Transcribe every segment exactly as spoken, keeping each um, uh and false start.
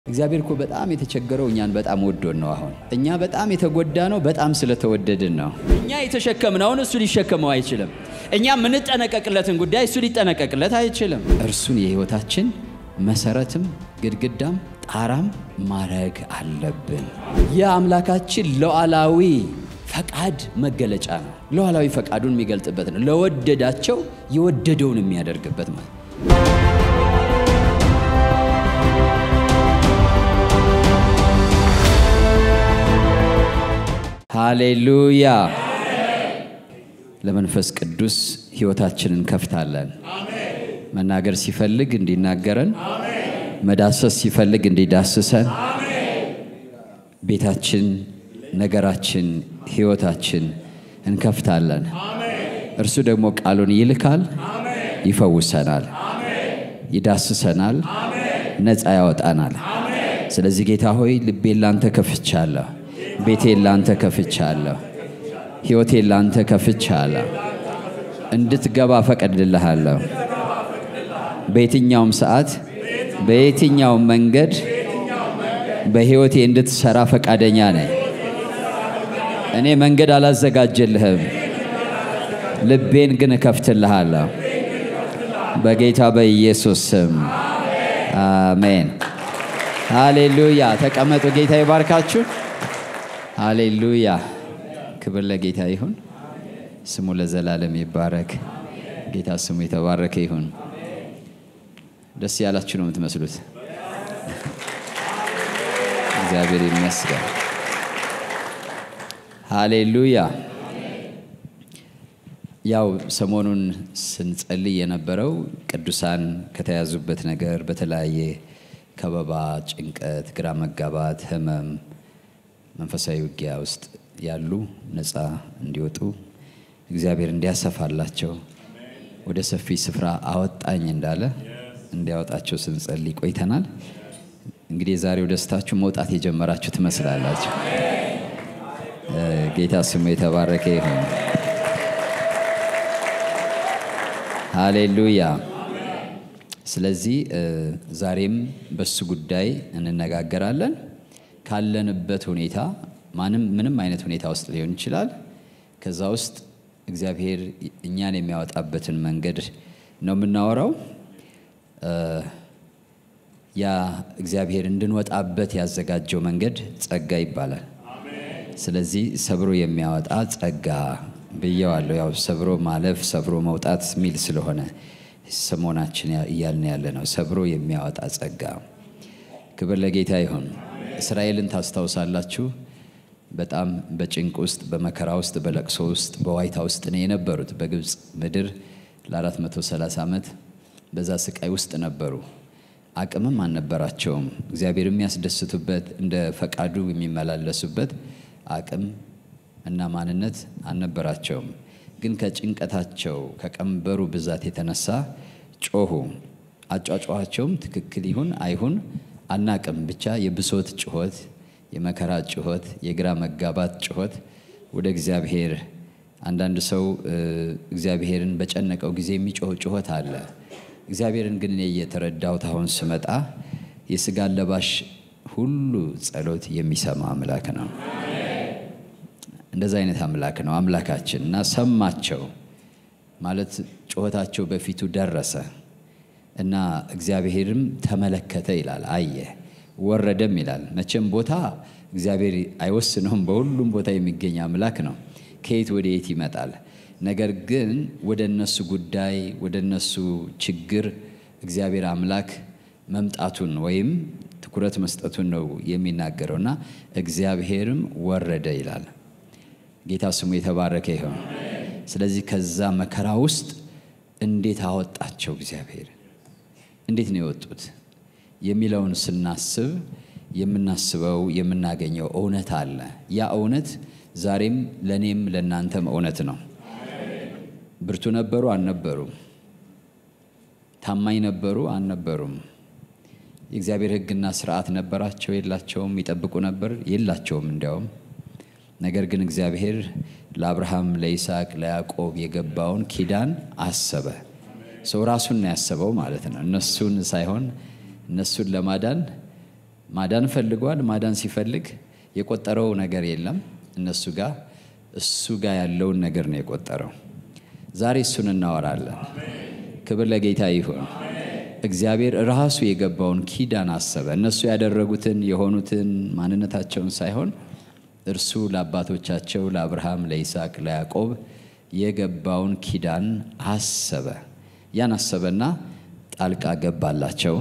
እግዚአብሔር እኮ በጣም የተቸገረው እኛን በጣም ወዶን ነው። አሁን እኛ በጣም የተጎዳነው በጣም ስለተወደድን ነው። እኛ የተሸከምነውን እሱ ሊሸከመው አይችልም። እኛ ምን ተነቀቅለትን ጉዳይ እሱ ሊጠነቀቅለት አይችልም። እርሱን የህይወታችን መሰረትም ግድግዳም ጣራም ማረግ አለብን። የአምላካችን ሉዓላዊ ፈቃድ መገለጫ ነው። ሉዓላዊ ፈቃዱን የሚገልጥበት ነው። ለወደዳቸው የወደደውን የሚያደርግበት ማለት ሃሌሉያ ለመንፈስ ቅዱስ ህይወታችንን ከፍታለን። አሜን። መናገር ሲፈልግ እንዲናገረን፣ አሜን። መዳሰስ ሲፈልግ እንዲዳስሰን፣ አሜን። ቤታችን፣ ነገራችን፣ ህይወታችን እንከፍታለን። አሜን። እርሱ ደግሞ ቃሉን ይልካል፣ አሜን። ይፈውሰናል፣ አሜን። ይዳስሰናል፣ አሜን። ነፃ ያወጣናል። አሜን። ስለዚህ ጌታ ሆይ ልቤን ላንተ ከፍቻለሁ። ቤቴን ላንተ ከፍቻለሁ። ህይወቴን ላንተ ከፍቻለሁ። እንድትገባ ፈቀድልሃለሁ። በየትኛውም ሰዓት በየትኛውም መንገድ በህይወቴ እንድትሰራ ፈቃደኛ ነኝ። እኔ መንገድ አላዘጋጀልህም፣ ልቤን ግን እከፍትልሃለሁ። በጌታ በኢየሱስ ስም አሜን። ሃሌሉያ። ተቀመጡ። ጌታ ይባርካችሁ። ሃሌሉያ። ክብር ለጌታ ይሁን። ስሙ ለዘላለም ይባረክ። ጌታ ስሙ የተባረከ ይሁን። ደስ ያላችሁ ነው የምትመስሉት። እግዚአብሔር ይመስገን። ሃሌሉያ። ያው ሰሞኑን ስንጸልይ የነበረው ቅዱሳን ከተያዙበት ነገር በተለያየ ከበባ፣ ጭንቀት፣ ግራ መጋባት፣ ህመም መንፈሳዊ ውጊያ ውስጥ ያሉ ነፃ እንዲወጡ እግዚአብሔር እንዲያሰፋላቸው ወደ ሰፊ ስፍራ አወጣኝ እንዳለ እንዲያወጣቸው ስንጸልይ ቆይተናል። እንግዲህ ዛሬው ደስታችሁ መውጣት የጀመራችሁ ትመስላላችሁ። ጌታ ስሙ የተባረከ ይሁን። ሃሌሉያ። ስለዚህ ዛሬም በሱ ጉዳይ እንነጋገራለን። ካለንበት ሁኔታ ማንም ምንም አይነት ሁኔታ ውስጥ ሊሆን ይችላል። ከዛ ውስጥ እግዚአብሔር እኛን የሚያወጣበትን መንገድ ነው የምናወራው። ያ እግዚአብሔር እንድንወጣበት ያዘጋጀው መንገድ ጸጋ ይባላል። ስለዚህ ሰብሮ የሚያወጣ ጸጋ ብየዋለሁ። ያው ሰብሮ ማለፍ ሰብሮ መውጣት ሚል ስለሆነ ሰሞናችን እያልን ያለ ነው። ሰብሮ የሚያወጣ ጸጋ። ክብር ለጌታ ይሁን። እስራኤልን ታስታውሳላችሁ። በጣም በጭንቅ ውስጥ፣ በመከራ ውስጥ፣ በለቅሶ ውስጥ፣ በዋይታ ውስጥ ነው የነበሩት። በግብጽ ምድር ለአራት መቶ ሰላሳ ዓመት በዛ ስቃይ ውስጥ ነበሩ። አቅምም አልነበራቸውም። እግዚአብሔር የሚያስደስቱበት እንደ ፈቃዱ የሚመላለሱበት አቅም እና ማንነት አልነበራቸውም። ግን ከጭንቀታቸው ከቀንበሩ ብዛት የተነሳ ጮሁ። አጫጫዋቸውም ትክክል ይሁን አይሁን አናቅም፣ ብቻ የብሶት ጩኸት፣ የመከራ ጩኸት፣ የግራ መጋባት ጩኸት ወደ እግዚአብሔር። አንዳንድ ሰው እግዚአብሔርን በጨነቀው ጊዜ የሚጮህ ጩኸት አለ። እግዚአብሔርን ግን እኔ እየተረዳሁት አሁን ስመጣ የሥጋ ለባሽ ሁሉ ጸሎት የሚሰማ አምላክ ነው። እንደዛ አይነት አምላክ ነው አምላካችን። እና ሰማቸው ማለት ጩኸታቸው በፊቱ ደረሰ እና እግዚአብሔርም ተመለከተ ይላል፣ አየ፣ ወረደም ይላል። መቼም ቦታ እግዚአብሔር አይወስነውም። በሁሉም ቦታ የሚገኝ አምላክ ነው። ከየት ወደ የት ይመጣል። ነገር ግን ወደ እነሱ ጉዳይ ወደ እነሱ ችግር እግዚአብሔር አምላክ መምጣቱን ወይም ትኩረት መስጠቱን ነው የሚናገረውና እግዚአብሔርም ወረደ ይላል። ጌታ ስሙ የተባረከ ይሁን። ስለዚህ ከዛ መከራ ውስጥ እንዴት አወጣቸው እግዚአብሔር? እንዴት ነው የወጡት የሚለውን ስናስብ የምናስበው የምናገኘው እውነት አለ። ያ እውነት ዛሬም ለኔም ለናንተም እውነት ነው። ብርቱ ነበሩ አልነበሩም? ታማኝ ነበሩ አልነበሩም? የእግዚአብሔር ሕግና ስርዓት ነበራቸው የላቸውም? ይጠብቁ ነበር የላቸውም? እንዲያውም ነገር ግን እግዚአብሔር ለአብርሃም ለይስሐቅ ለያዕቆብ የገባውን ኪዳን አሰበ። ሰው ራሱን ያሰበው ማለት ነው። እነሱን ሳይሆን እነሱን ለማዳን ማዳን ፈልጓል። ማዳን ሲፈልግ የቆጠረው ነገር የለም እነሱ ጋር እሱ ጋር ያለውን ነገር ነው የቆጠረው። ዛሬ እሱን እናወራለን። ክብር ለጌታ ይሁን። እግዚአብሔር ራሱ የገባውን ኪዳን አሰበ። እነሱ ያደረጉትን የሆኑትን ማንነታቸውን ሳይሆን እርሱ ለአባቶቻቸው ለአብርሃም፣ ለይስሐቅ፣ ለያዕቆብ የገባውን ኪዳን አሰበ። ያን አሰበና ጣልቃ ገባላቸው።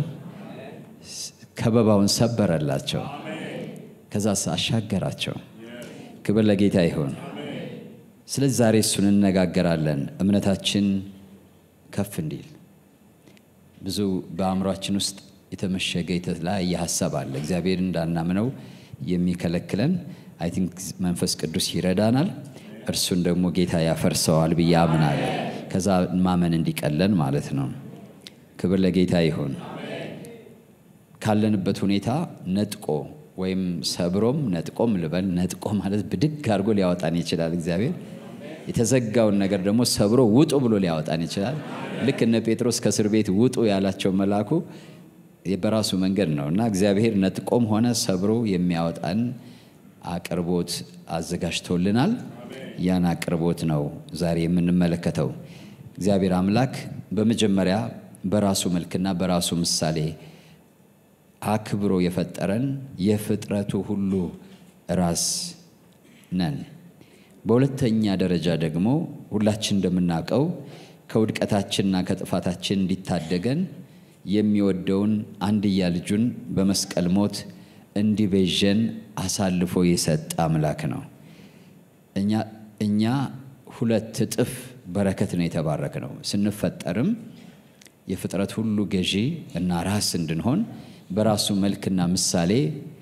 ከበባውን ሰበረላቸው። ከዛ አሻገራቸው። ክብር ለጌታ ይሁን። ስለዚህ ዛሬ እሱን እንነጋገራለን። እምነታችን ከፍ እንዲል ብዙ በአእምሯችን ውስጥ የተመሸገ የተለያየ ሐሳብ አለ። እግዚአብሔር እንዳናምነው የሚከለክለን አይ ቲንክ መንፈስ ቅዱስ ይረዳናል። እርሱን ደግሞ ጌታ ያፈርሰዋል ብዬ አምናለሁ። ከዛ ማመን እንዲቀለን ማለት ነው። ክብር ለጌታ ይሁን። ካለንበት ሁኔታ ነጥቆ ወይም ሰብሮም ነጥቆም ልበል፣ ነጥቆ ማለት ብድግ አድርጎ ሊያወጣን ይችላል እግዚአብሔር። የተዘጋውን ነገር ደግሞ ሰብሮ ውጡ ብሎ ሊያወጣን ይችላል። ልክ እነ ጴጥሮስ ከእስር ቤት ውጡ ያላቸው መልአኩ በራሱ መንገድ ነውና እግዚአብሔር ነጥቆም ሆነ ሰብሮ የሚያወጣን አቅርቦት አዘጋጅቶልናል። ያን አቅርቦት ነው ዛሬ የምንመለከተው። እግዚአብሔር አምላክ በመጀመሪያ በራሱ መልክና በራሱ ምሳሌ አክብሮ የፈጠረን የፍጥረቱ ሁሉ ራስ ነን። በሁለተኛ ደረጃ ደግሞ ሁላችን እንደምናውቀው ከውድቀታችንና ከጥፋታችን እንዲታደገን የሚወደውን አንድያ ልጁን በመስቀል ሞት እንዲቤዠን አሳልፎ የሰጠ አምላክ ነው። እኛ እኛ ሁለት እጥፍ በረከት ነው የተባረክነው። ስንፈጠርም የፍጥረት ሁሉ ገዢ እና ራስ እንድንሆን በራሱ መልክና ምሳሌ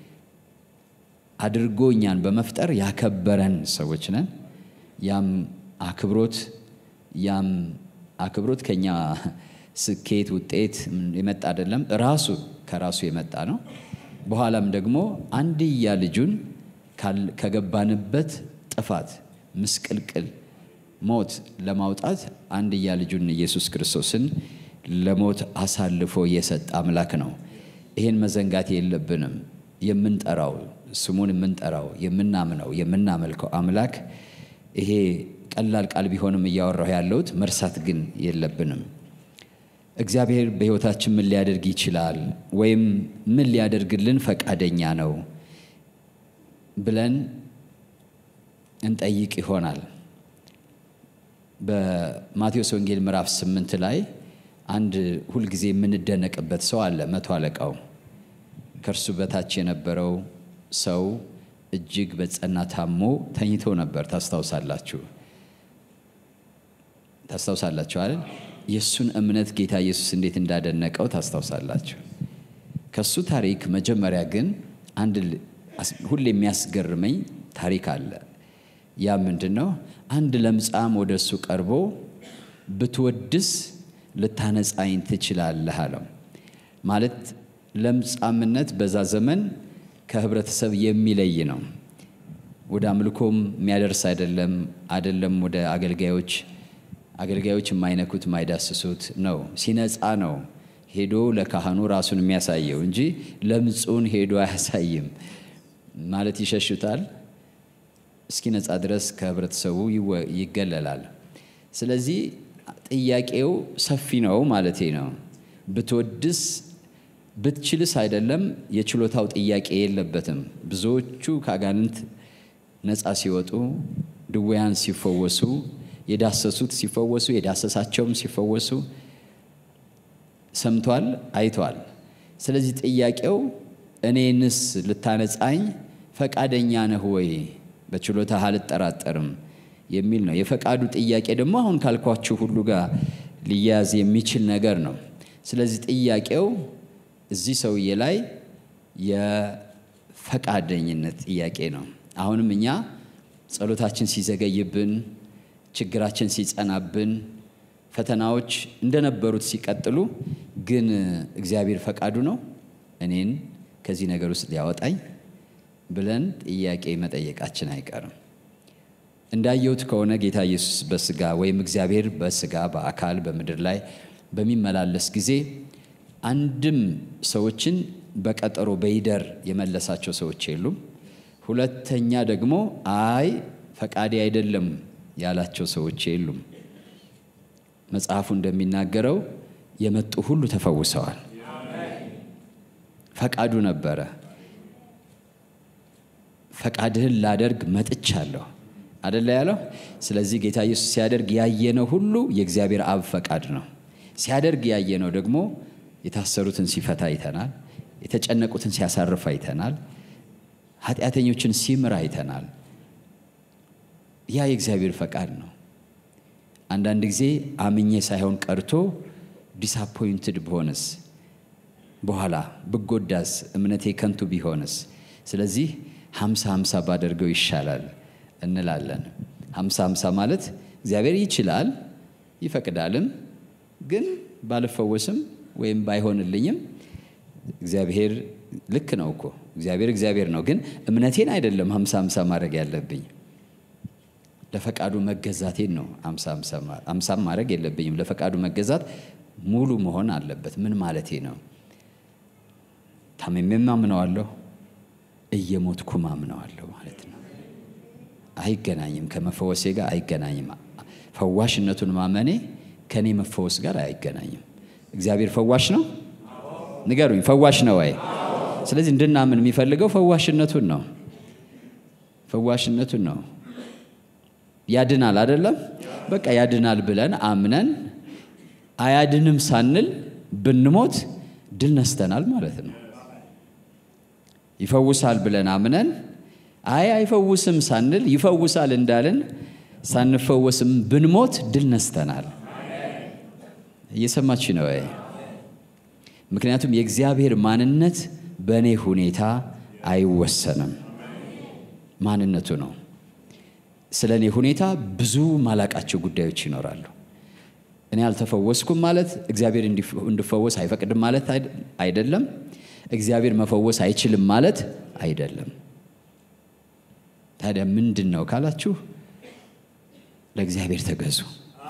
አድርጎ እኛን በመፍጠር ያከበረን ሰዎች ነን። ያም አክብሮት ያም አክብሮት ከኛ ስኬት ውጤት የመጣ አይደለም፣ ራሱ ከራሱ የመጣ ነው። በኋላም ደግሞ አንድያ ልጁን ከገባንበት ጥፋት ምስቅልቅል ሞት ለማውጣት አንድያ ልጁን ኢየሱስ ክርስቶስን ለሞት አሳልፎ የሰጠ አምላክ ነው። ይሄን መዘንጋት የለብንም። የምንጠራው ስሙን የምንጠራው የምናምነው የምናመልከው አምላክ ይሄ ቀላል ቃል ቢሆንም እያወራሁ ያለሁት መርሳት ግን የለብንም። እግዚአብሔር በሕይወታችን ምን ሊያደርግ ይችላል ወይም ምን ሊያደርግልን ፈቃደኛ ነው ብለን እንጠይቅ ይሆናል። በማቴዎስ ወንጌል ምዕራፍ ስምንት ላይ አንድ ሁልጊዜ የምንደነቅበት ሰው አለ። መቶ አለቃው ከእርሱ በታች የነበረው ሰው እጅግ በጸና ታሞ ተኝቶ ነበር። ታስታውሳላችሁ ታስታውሳላችሁ አይደል? የሱን እምነት ጌታ ኢየሱስ እንዴት እንዳደነቀው ታስታውሳላችሁ። ከሱ ታሪክ መጀመሪያ ግን አንድ ሁሌ የሚያስገርመኝ ታሪክ አለ። ያ ምንድነው? አንድ ለምጻም ወደሱ ቀርቦ ብትወድስ ልታነጻኝ ትችላለህ አለው። ማለት ለምጻምነት በዛ ዘመን ከህብረተሰብ የሚለይ ነው። ወደ አምልኮም የሚያደርስ አይደለም አይደለም ወደ አገልጋዮች አገልጋዮች የማይነኩት የማይዳስሱት ነው። ሲነጻ ነው ሄዶ ለካህኑ ራሱን የሚያሳየው እንጂ ለምጹን ሄዶ አያሳይም። ማለት ይሸሽታል። እስኪነጻ ድረስ ከህብረተሰቡ ይገለላል። ስለዚህ ጥያቄው ሰፊ ነው ማለቴ ነው። ብትወድስ ብትችልስ አይደለም፣ የችሎታው ጥያቄ የለበትም። ብዙዎቹ ከአጋንንት ነጻ ሲወጡ፣ ድውያን ሲፈወሱ፣ የዳሰሱት ሲፈወሱ፣ የዳሰሳቸውም ሲፈወሱ ሰምቷል፣ አይቷል። ስለዚህ ጥያቄው እኔንስ ልታነጻኝ ፈቃደኛ ነህ ወይ? በችሎታህ አልጠራጠርም የሚል ነው። የፈቃዱ ጥያቄ ደግሞ አሁን ካልኳችሁ ሁሉ ጋር ሊያዝ የሚችል ነገር ነው። ስለዚህ ጥያቄው እዚህ ሰውዬ ላይ የፈቃደኝነት ጥያቄ ነው። አሁንም እኛ ጸሎታችን ሲዘገይብን፣ ችግራችን ሲጸናብን፣ ፈተናዎች እንደነበሩት ሲቀጥሉ ግን እግዚአብሔር ፈቃዱ ነው እኔን ከዚህ ነገር ውስጥ ሊያወጣኝ ብለን ጥያቄ መጠየቃችን አይቀርም። እንዳየሁት ከሆነ ጌታ ኢየሱስ በስጋ ወይም እግዚአብሔር በስጋ በአካል በምድር ላይ በሚመላለስ ጊዜ አንድም ሰዎችን በቀጠሮ በይደር የመለሳቸው ሰዎች የሉም። ሁለተኛ ደግሞ አይ ፈቃዴ አይደለም ያላቸው ሰዎች የሉም። መጽሐፉ እንደሚናገረው የመጡ ሁሉ ተፈውሰዋል። ፈቃዱ ነበረ። ፈቃድህን ላደርግ መጥቻለሁ አይደለ ያለው። ስለዚህ ጌታ ኢየሱስ ሲያደርግ ያየነው ሁሉ የእግዚአብሔር አብ ፈቃድ ነው። ሲያደርግ ያየነው ደግሞ የታሰሩትን ሲፈታ አይተናል። የተጨነቁትን ሲያሳርፍ አይተናል። ኃጢአተኞችን ሲምር አይተናል። ያ የእግዚአብሔር ፈቃድ ነው። አንዳንድ ጊዜ አምኜ ሳይሆን ቀርቶ ዲስአፖይንትድ በሆነስ በኋላ ብጎዳስ እምነቴ ከንቱ ቢሆንስ ስለዚህ ሃምሳ ሃምሳ ባደርገው ይሻላል እንላለን። ሃምሳ ሃምሳ ማለት እግዚአብሔር ይችላል ይፈቅዳልም ግን ባልፈወስም ወይም ባይሆንልኝም እግዚአብሔር ልክ ነው እኮ እግዚአብሔር እግዚአብሔር ነው ግን እምነቴን አይደለም ሃምሳ ሃምሳ ማድረግ ያለብኝ ለፈቃዱ መገዛቴን ነው ሃምሳ ሃምሳ ማድረግ የለብኝም። ለፈቃዱ መገዛት ሙሉ መሆን አለበት። ምን ማለቴ ነው? ታመሜም አምነዋለሁ እየሞትኩም አምነዋለሁ ማለት ነው። አይገናኝም፣ ከመፈወሴ ጋር አይገናኝም። ፈዋሽነቱን ማመኔ ከኔ መፈወስ ጋር አይገናኝም። እግዚአብሔር ፈዋሽ ነው? ንገሩኝ፣ ፈዋሽ ነው ወይ? ስለዚህ እንድናምን የሚፈልገው ፈዋሽነቱን ነው። ፈዋሽነቱን ነው። ያድናል አይደለም? በቃ ያድናል ብለን አምነን አያድንም ሳንል ብንሞት ድል ነስተናል ማለት ነው። ይፈውሳል ብለን አምነን አይ አይፈውስም ሳንል ይፈውሳል እንዳልን ሳንፈወስም ብንሞት ድል ነስተናል። እየሰማችሁ ነው ወይ? ምክንያቱም የእግዚአብሔር ማንነት በእኔ ሁኔታ አይወሰንም። ማንነቱ ነው። ስለኔ ሁኔታ ብዙ ማላቃቸው ጉዳዮች ይኖራሉ። እኔ አልተፈወስኩም ማለት እግዚአብሔር እንዲፈወስ አይፈቅድም ማለት አይደለም። እግዚአብሔር መፈወስ አይችልም ማለት አይደለም። ታዲያ ምንድነው ካላችሁ ለእግዚአብሔር ተገዙ።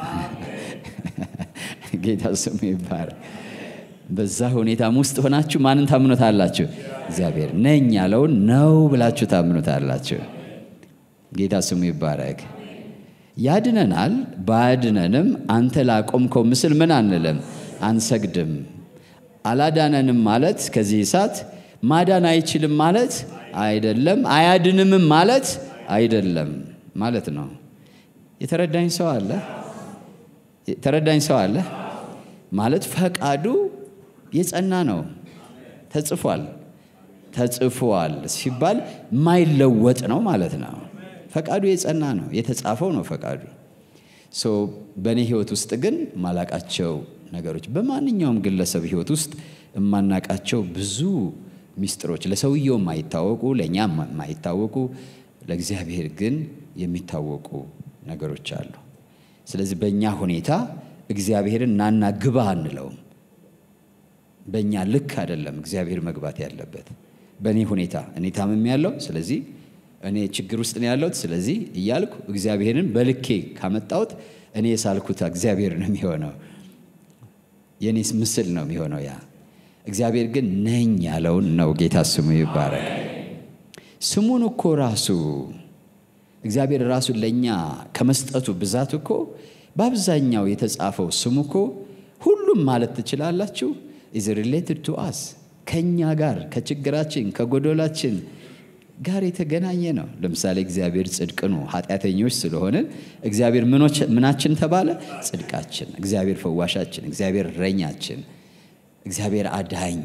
ጌታ ስሙ ይባረክ። በዛ ሁኔታ ውስጥ ሆናችሁ ማንን ታምኑታላችሁ? እግዚአብሔር ነኝ ያለውን ነው ብላችሁ ታምኑታላችሁ። ጌታ ስሙ ይባረክ። ያድነናል። ባድነንም አንተ ላቆምከው ምስል ምን አንልም አንሰግድም። አላዳነንም ማለት ከዚህ እሳት ማዳን አይችልም ማለት አይደለም። አያድንም ማለት አይደለም ማለት ነው። የተረዳኝ ሰው አለ? የተረዳኝ ሰው አለ? ማለት ፈቃዱ የጸና ነው። ተጽፏል ተጽፏል ሲባል ማይለወጥ ነው ማለት ነው። ፈቃዱ የጸና ነው። የተጻፈው ነው ፈቃዱ። ሶ በኔ ህይወት ውስጥ ግን ማላቃቸው ነገሮች በማንኛውም ግለሰብ ህይወት ውስጥ የማናቃቸው ብዙ ሚስጥሮች ለሰውየው ማይታወቁ ለኛ ማይታወቁ ለእግዚአብሔር ግን የሚታወቁ ነገሮች አሉ። ስለዚህ በእኛ ሁኔታ እግዚአብሔርን ናና ግባ አንለውም። በእኛ ልክ አይደለም እግዚአብሔር መግባት ያለበት። በእኔ ሁኔታ እኔ ታምም ያለው ስለዚህ እኔ ችግር ውስጥ ነው ያለሁት ስለዚህ እያልኩ እግዚአብሔርን በልኬ ካመጣሁት እኔ የሳልኩት እግዚአብሔር ነው የሚሆነው። የኔስ ምስል ነው የሚሆነው ያ። እግዚአብሔር ግን ነኝ ያለውን ነው። ጌታ ስሙ ይባረክ። ስሙን እኮ ራሱ እግዚአብሔር ራሱ ለኛ ከመስጠቱ ብዛት እኮ በአብዛኛው የተጻፈው ስሙ እኮ ሁሉም ማለት ትችላላችሁ is related to us ከኛ ጋር ከችግራችን ከጎዶላችን ጋር የተገናኘ ነው። ለምሳሌ እግዚአብሔር ጽድቅ ነው። ኃጢአተኞች ስለሆነ እግዚአብሔር ምኖች ምናችን ተባለ? ጽድቃችን። እግዚአብሔር ፈዋሻችን፣ እግዚአብሔር ረኛችን፣ እግዚአብሔር አዳኝ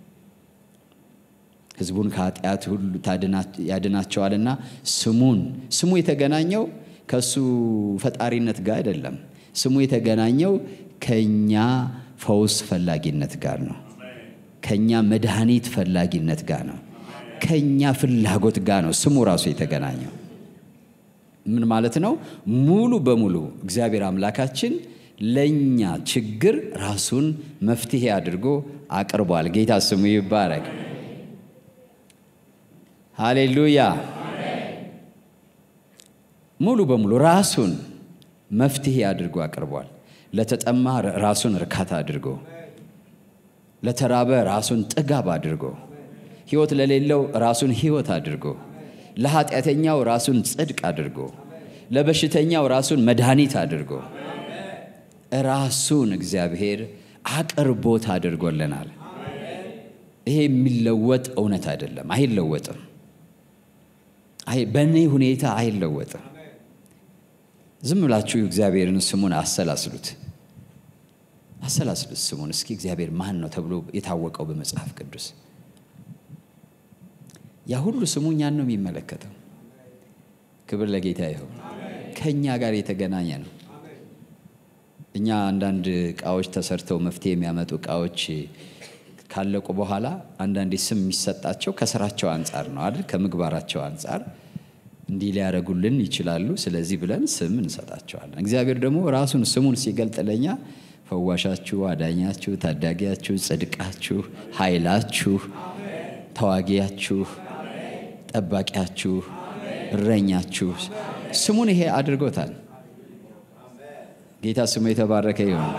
ሕዝቡን ከኃጢአት ሁሉ ያድናቸዋልና ስሙን ስሙ የተገናኘው ከሱ ፈጣሪነት ጋር አይደለም። ስሙ የተገናኘው ከኛ ፈውስ ፈላጊነት ጋር ነው። ከኛ መድኃኒት ፈላጊነት ጋር ነው። ከኛ ፍላጎት ጋር ነው ስሙ ራሱ የተገናኘው። ምን ማለት ነው? ሙሉ በሙሉ እግዚአብሔር አምላካችን ለኛ ችግር ራሱን መፍትሄ አድርጎ አቅርቧል። ጌታ ስሙ ይባረክ። ሃሌሉያ። ሙሉ በሙሉ ራሱን መፍትሄ አድርጎ አቅርቧል። ለተጠማ ራሱን እርካታ አድርጎ ለተራበ ራሱን ጥጋብ አድርጎ ሕይወት ለሌለው ራሱን ሕይወት አድርጎ ለኃጢአተኛው ራሱን ጽድቅ አድርጎ ለበሽተኛው ራሱን መድኃኒት አድርጎ ራሱን እግዚአብሔር አቅርቦት አድርጎልናል። ይሄ የሚለወጥ እውነት አይደለም፣ አይለወጥም። አይ በእኔ ሁኔታ አይለወጥም። ዝም ብላችሁ እግዚአብሔርን ስሙን አሰላስሉት አሰላስሉት ስሙን እስኪ እግዚአብሔር ማን ነው ተብሎ የታወቀው በመጽሐፍ ቅዱስ? ያ ሁሉ ስሙ እኛን ነው የሚመለከተው። ክብር ለጌታ ይሁን። ከኛ ጋር የተገናኘ ነው። እኛ አንዳንድ ቃዎች ተሰርተው መፍትሄ የሚያመጡ ቃዎች ካለቁ በኋላ አንዳንዴ ስም የሚሰጣቸው ከስራቸው አንፃር ነው አይደል? ከምግባራቸው አንፃር እንዲህ ሊያረጉልን ይችላሉ፣ ስለዚህ ብለን ስም እንሰጣቸዋለን። እግዚአብሔር ደግሞ ራሱን ስሙን ሲገልጥ ለኛ ፈዋሻችሁ፣ አዳኛችሁ፣ ታዳጊያችሁ፣ ጽድቃችሁ፣ ኃይላችሁ፣ ተዋጊያችሁ፣ ጠባቂያችሁ፣ እረኛችሁ ስሙን ይሄ አድርጎታል። ጌታ ስሙ የተባረከ ይሁን።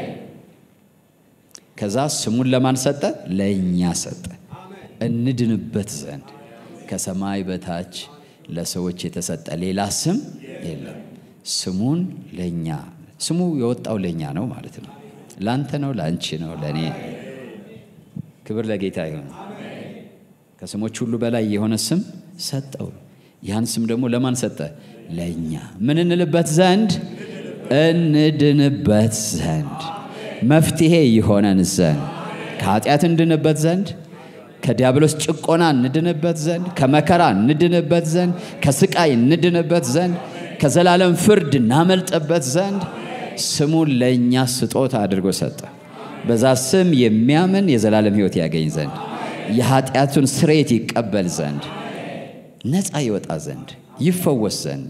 ከዛ ስሙን ለማን ሰጠ? ለኛ ሰጠ፣ እንድንበት ዘንድ ከሰማይ በታች ለሰዎች የተሰጠ ሌላ ስም የለም። ስሙን ለኛ ስሙ የወጣው ለኛ ነው ማለት ነው። ላንተ ነው፣ ላንቺ ነው፣ ለኔ። ክብር ለጌታ ይሁን። ከስሞች ሁሉ በላይ የሆነ ስም ሰጠው። ያን ስም ደግሞ ለማን ሰጠ? ለኛ። ምን እንልበት ዘንድ? እንድንበት ዘንድ፣ መፍትሄ ይሆነን ዘንድ፣ ከኃጢአት እንድንበት ዘንድ፣ ከዲያብሎስ ጭቆና እንድንበት ዘንድ፣ ከመከራ እንድንበት ዘንድ፣ ከስቃይ እንድንበት ዘንድ፣ ከዘላለም ፍርድ እናመልጥበት ዘንድ ስሙን ለኛ ስጦታ አድርጎ ሰጠ። በዛ ስም የሚያምን የዘላለም ሕይወት ያገኝ ዘንድ፣ የኃጢአቱን ስርየት ይቀበል ዘንድ፣ ነፃ ይወጣ ዘንድ፣ ይፈወስ ዘንድ።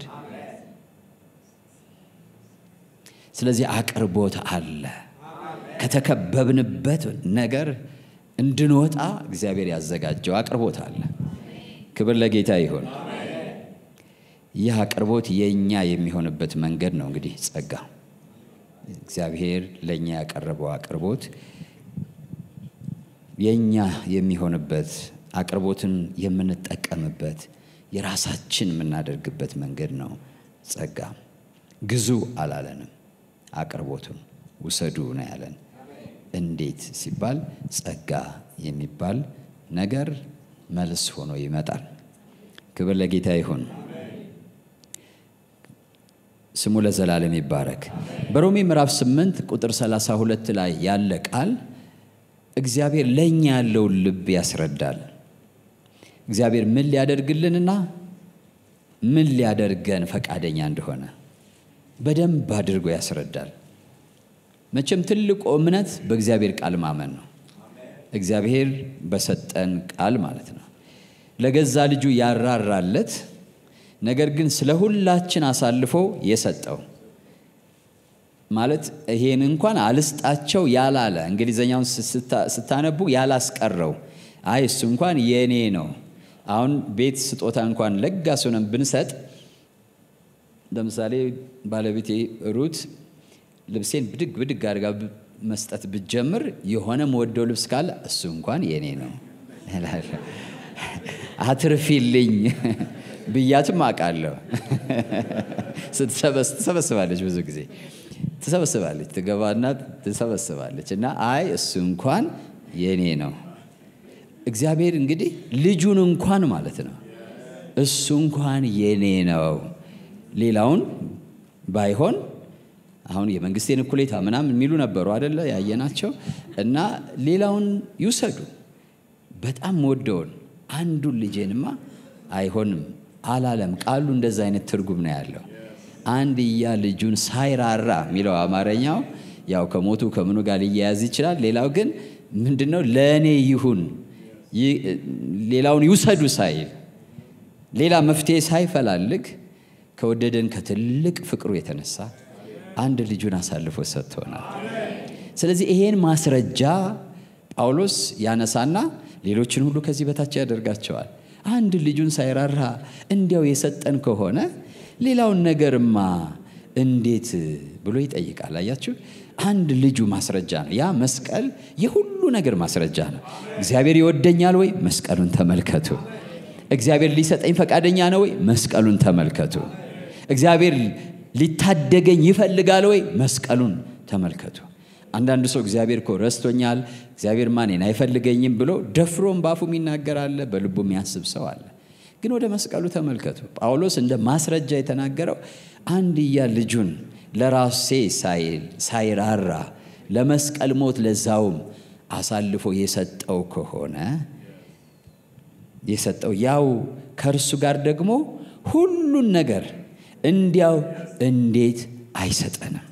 ስለዚህ አቅርቦት አለ። ከተከበብንበት ነገር እንድንወጣ እግዚአብሔር ያዘጋጀው አቅርቦት አለ። ክብር ለጌታ ይሁን። ይህ አቅርቦት የኛ የሚሆንበት መንገድ ነው እንግዲህ ጸጋ። እግዚአብሔር ለኛ ያቀረበው አቅርቦት የኛ የሚሆንበት አቅርቦትን የምንጠቀምበት የራሳችን የምናደርግበት መንገድ ነው ጸጋ። ግዙ አላለንም፣ አቅርቦቱን ውሰዱ ነው ያለን። እንዴት ሲባል ጸጋ የሚባል ነገር መልስ ሆኖ ይመጣል። ክብር ለጌታ ይሁን። ስሙ ለዘላለም ይባረክ። በሮሜ ምዕራፍ ስምንት ቁጥር ሰላሳ ሁለት ላይ ያለ ቃል እግዚአብሔር ለኛ ያለውን ልብ ያስረዳል። እግዚአብሔር ምን ሊያደርግልንና ምን ሊያደርገን ፈቃደኛ እንደሆነ በደንብ አድርጎ ያስረዳል። መቼም ትልቁ እምነት በእግዚአብሔር ቃል ማመን ነው። እግዚአብሔር በሰጠን ቃል ማለት ነው። ለገዛ ልጁ ያራራለት ነገር ግን ስለ ሁላችን አሳልፎ የሰጠው ማለት ይሄን እንኳን አልስጣቸው ያላለ፣ እንግሊዘኛውን ስታነቡ ያላስቀረው፣ አይ እሱ እንኳን የኔ ነው። አሁን ቤት ስጦታ እንኳን ለጋስ ሆነን ብንሰጥ፣ ለምሳሌ ባለቤቴ ሩት ልብሴን ብድግ ብድግ አድርጋ መስጠት ብትጀምር የሆነ መወደው ልብስ ካለ እሱ እንኳን የኔ ነው አትርፊልኝ ብያትም አውቃለሁ። ስትሰበስባለች፣ ብዙ ጊዜ ትሰበስባለች፣ ትገባና ትሰበስባለች እና አይ እሱ እንኳን የኔ ነው። እግዚአብሔር እንግዲህ ልጁን እንኳን ማለት ነው እሱ እንኳን የኔ ነው። ሌላውን ባይሆን አሁን የመንግስቴን እኩሌታ ምናምን የሚሉ ነበሩ አይደለ ያየናቸው። እና ሌላውን ይውሰዱ፣ በጣም ወደውን አንዱን ልጄንማ አይሆንም አላለም። ቃሉ እንደዛ አይነት ትርጉም ነው ያለው። አንድያ ልጁን ሳይራራ የሚለው አማርኛው ያው ከሞቱ ከምኑ ጋር ሊያያዝ ይችላል። ሌላው ግን ምንድነው ለኔ ይሁን ሌላውን ይውሰዱ ሳይል ሌላ መፍትሄ ሳይፈላልግ ከወደደን ከትልቅ ፍቅሩ የተነሳ አንድ ልጁን አሳልፎ ሰጥቶናል። ስለዚህ ይሄን ማስረጃ ጳውሎስ ያነሳና ሌሎችን ሁሉ ከዚህ በታች ያደርጋቸዋል። አንድ ልጁን ሳይራራ እንዲያው የሰጠን ከሆነ ሌላውን ነገርማ እንዴት ብሎ ይጠይቃል። አያችሁ አንድ ልጁ ማስረጃ ነው። ያ መስቀል የሁሉ ነገር ማስረጃ ነው። እግዚአብሔር ይወደኛል ወይ? መስቀሉን ተመልከቱ። እግዚአብሔር ሊሰጠኝ ፈቃደኛ ነው ወይ? መስቀሉን ተመልከቱ። እግዚአብሔር ሊታደገኝ ይፈልጋል ወይ? መስቀሉን ተመልከቱ። አንዳንድ ሰው እግዚአብሔር እኮ ረስቶኛል፣ እግዚአብሔር ማንንም አይፈልገኝም ብሎ ደፍሮም ባፉም ይናገራል፣ በልቡም ያስብ ሰው አለ። ግን ወደ መስቀሉ ተመልከቱ። ጳውሎስ እንደ ማስረጃ የተናገረው አንድያ ልጁን ለራሴ ሳይል ሳይራራ ለመስቀል ሞት ለዛውም አሳልፎ የሰጠው ከሆነ የሰጠው ያው ከእርሱ ጋር ደግሞ ሁሉን ነገር እንዲያው እንዴት አይሰጠንም?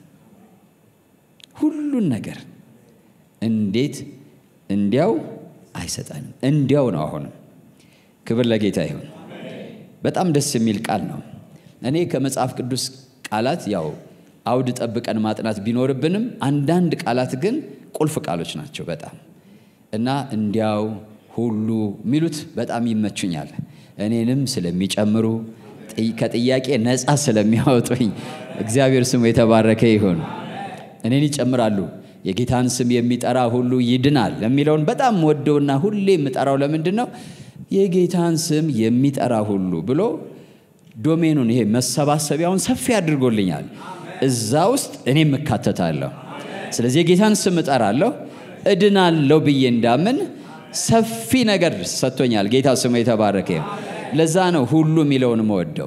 ሁሉን ነገር እንዴት እንዲያው አይሰጠንም? እንዲያው ነው። አሁንም ክብር ለጌታ ይሁን። በጣም ደስ የሚል ቃል ነው። እኔ ከመጽሐፍ ቅዱስ ቃላት ያው አውድ ጠብቀን ማጥናት ቢኖርብንም አንዳንድ ቃላት ግን ቁልፍ ቃሎች ናቸው በጣም እና እንዲያው ሁሉ ሚሉት በጣም ይመቹኛል። እኔንም ስለሚጨምሩ ከጥያቄ ነፃ ስለሚያወጡኝ እግዚአብሔር ስሙ የተባረከ ይሁን። እኔን ይጨምራሉ። የጌታን ስም የሚጠራ ሁሉ ይድናል የሚለውን በጣም ወደውና ሁሌ የምጠራው ለምንድን ነው? የጌታን ስም የሚጠራ ሁሉ ብሎ ዶሜኑን ይሄ መሰባሰቢያውን ሰፊ አድርጎልኛል። እዛ ውስጥ እኔም እካተታለሁ። ስለዚህ የጌታን ስም እጠራለሁ እድናለሁ ብዬ እንዳምን ሰፊ ነገር ሰጥቶኛል። ጌታ ስሙ የተባረከ ይሁን። ለዛ ነው ሁሉ የሚለውን ወደው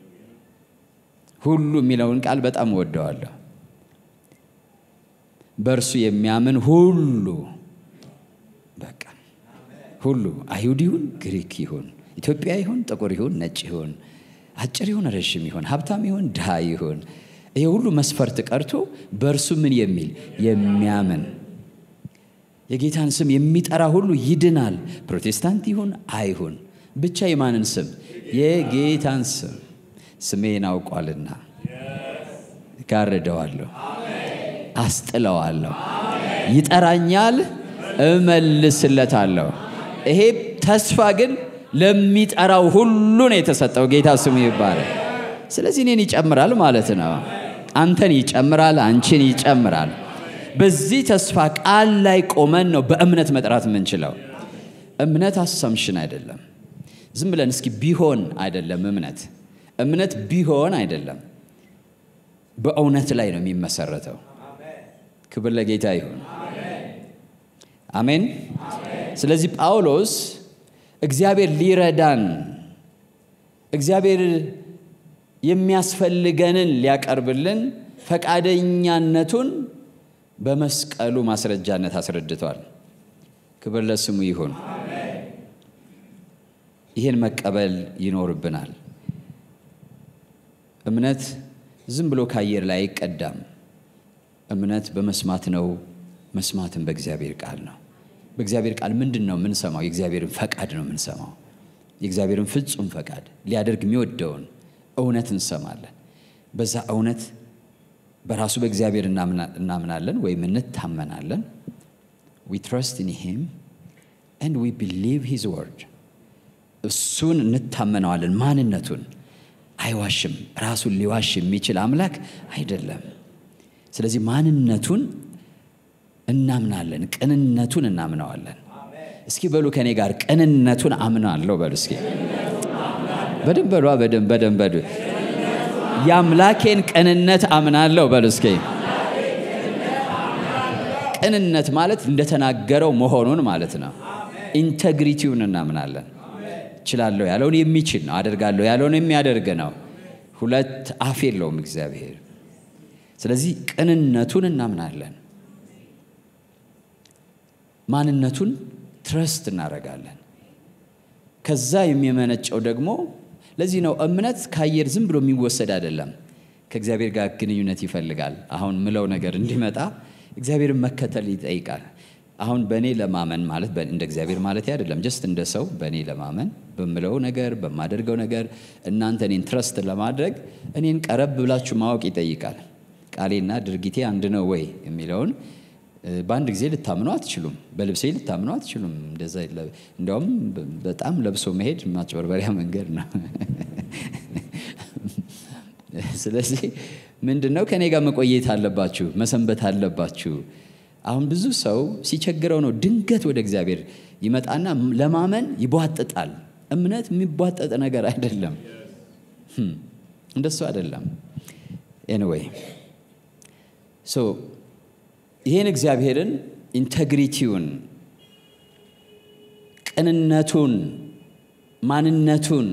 ሁሉ የሚለውን ቃል በጣም ወደዋለሁ። በእርሱ የሚያምን ሁሉ በቃ ሁሉ አይሁድ ይሁን ግሪክ ይሁን ኢትዮጵያ ይሁን ጥቁር ይሁን ነጭ ይሁን አጭር ይሁን ረጅም ይሁን ሀብታም ይሁን ድሃ ይሁን ይሄ ሁሉ መስፈርት ቀርቶ በእርሱ ምን የሚል የሚያምን የጌታን ስም የሚጠራ ሁሉ ይድናል። ፕሮቴስታንት ይሁን አይሁን ብቻ የማንን ስም? የጌታን ስም። ስሜን አውቋልና ጋርደዋለሁ፣ አስጥለዋለሁ፣ ይጠራኛል፣ እመልስለታለሁ። ይሄ ተስፋ ግን ለሚጠራው ሁሉ ነው የተሰጠው። ጌታ ስሙ ይባረክ። ስለዚህ እኔን ይጨምራል ማለት ነው። አንተን ይጨምራል፣ አንቺን ይጨምራል። በዚህ ተስፋ ቃል ላይ ቆመን ነው በእምነት መጥራት የምንችለው። እምነት አሳምሽን አይደለም። ዝም ብለን እስኪ ቢሆን አይደለም። እምነት እምነት ቢሆን አይደለም፣ በእውነት ላይ ነው የሚመሰረተው። ክብር ለጌታ ይሁን። አሜን። ስለዚህ ጳውሎስ እግዚአብሔር ሊረዳን እግዚአብሔር የሚያስፈልገንን ሊያቀርብልን ፈቃደኛነቱን በመስቀሉ ማስረጃነት አስረድቷል። ክብር ለስሙ ይሁን። ይሄን መቀበል ይኖርብናል። እምነት ዝም ብሎ ከአየር ላይ አይቀዳም። እምነት በመስማት ነው፣ መስማትም በእግዚአብሔር ቃል ነው። በእግዚአብሔር ቃል ምንድን ነው የምንሰማው? የእግዚአብሔርን ፈቃድ ነው የምንሰማው። የእግዚአብሔርን ፍጹም ፈቃድ ሊያደርግ የሚወደውን እውነት እንሰማለን። በዛ እውነት በራሱ በእግዚአብሔር እናምናለን ወይም እንታመናለን። we trust in him and we believe his word። እሱን እንታመናለን። ማንነቱን አይዋሽም። ራሱን ሊዋሽ የሚችል አምላክ አይደለም። ስለዚህ ማንነቱን እናምናለን፣ ቅንነቱን እናምናለን። እስኪ በሉ ከኔ ጋር ቅንነቱን አምናለሁ በሉ። እስኪ በደንብ በሉ፣ በደንብ በደንብ በሉ። የአምላኬን ቅንነት አምናለሁ በሉ። እስኪ ቅንነት ማለት እንደተናገረው መሆኑን ማለት ነው። ኢንቴግሪቲውን እናምናለን። እችላለሁ ያለውን የሚችል ነው፣ አደርጋለሁ ያለውን የሚያደርግ ነው። ሁለት አፍ የለውም እግዚአብሔር። ስለዚህ ቅንነቱን እናምናለን። ማንነቱን ትረስት እናደርጋለን። ከዛ የሚመነጨው ደግሞ ለዚህ ነው እምነት ከአየር ዝም ብሎ የሚወሰድ አይደለም። ከእግዚአብሔር ጋር ግንኙነት ይፈልጋል። አሁን ምለው ነገር እንዲመጣ እግዚአብሔርን መከተል ይጠይቃል። አሁን በእኔ ለማመን ማለት እንደ እግዚአብሔር ማለት አይደለም። ጀስት እንደ ሰው በእኔ ለማመን በምለው ነገር በማደርገው ነገር እናንተ እኔን ትረስት ለማድረግ እኔን ቀረብ ብላችሁ ማወቅ ይጠይቃል። ቃሌና ድርጊቴ አንድ ነው ወይ የሚለውን በአንድ ጊዜ ልታምኑ አትችሉም። በልብሴ ልታምኑ አትችሉም። እንደዛ እንደውም በጣም ለብሶ መሄድ ማጭበርበሪያ መንገድ ነው። ስለዚህ ምንድነው ከኔ ጋር መቆየት አለባችሁ መሰንበት አለባችሁ አሁን ብዙ ሰው ሲቸግረው ነው ድንገት ወደ እግዚአብሔር ይመጣና ለማመን ይቧጥጣል እምነት የሚቧጥጥ ነገር አይደለም እንደሱ አይደለም anyway so ይሄን እግዚአብሔርን ኢንቴግሪቲውን ቅንነቱን ማንነቱን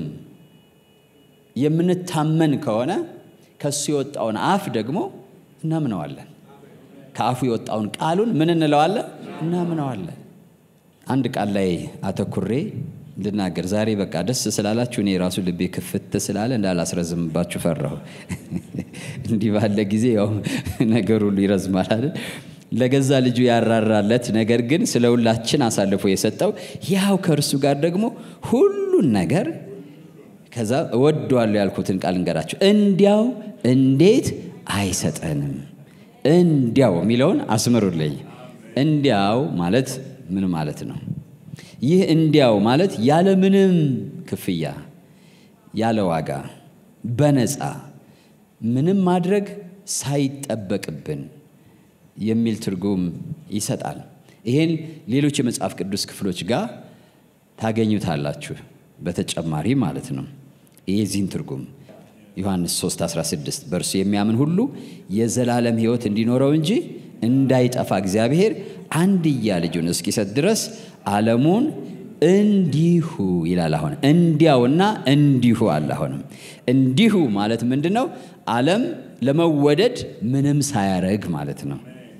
የምንታመን ከሆነ ከሱ የወጣውን አፍ ደግሞ እናምነዋለን ከአፉ የወጣውን ቃሉን ምን እንለዋለን እናምነዋለን አንድ ቃል ላይ አተኩሬ ልናገር ዛሬ በቃ ደስ ስላላችሁ እኔ ራሱ ልቤ ክፍት ስላለ እንዳላስረዝምባችሁ ፈራሁ እንዲህ ባለ ጊዜ ያው ነገር ሁሉ ይረዝማል አይደል ለገዛ ልጁ ያራራለት ነገር ግን ስለሁላችን አሳልፎ የሰጠው ያው ከርሱ ጋር ደግሞ ሁሉን ነገር ከዛ ወዷለው ያልኩትን ቃል እንገራችሁ እንዲያው እንዴት አይሰጠንም እንዲያው ሚለውን አስመሩልኝ እንዲያው ማለት ምን ማለት ነው ይህ እንዲያው ማለት ያለ ምንም ክፍያ ያለ ዋጋ በነፃ ምንም ማድረግ ሳይጠበቅብን የሚል ትርጉም ይሰጣል ይሄን ሌሎች የመጽሐፍ ቅዱስ ክፍሎች ጋር ታገኙታላችሁ በተጨማሪ ማለት ነው የዚህን ትርጉም ዮሐንስ ሶስት አስራ ስድስት በርሱ የሚያምን ሁሉ የዘላለም ሕይወት እንዲኖረው እንጂ እንዳይጠፋ እግዚአብሔር አንድያ ልጁን እስኪሰጥ ድረስ ዓለሙን እንዲሁ ይላል አሁን እንዲያውና እንዲሁ አለ አሁንም እንዲሁ ማለት ምንድነው ዓለም ለመወደድ ምንም ሳያረግ ማለት ነው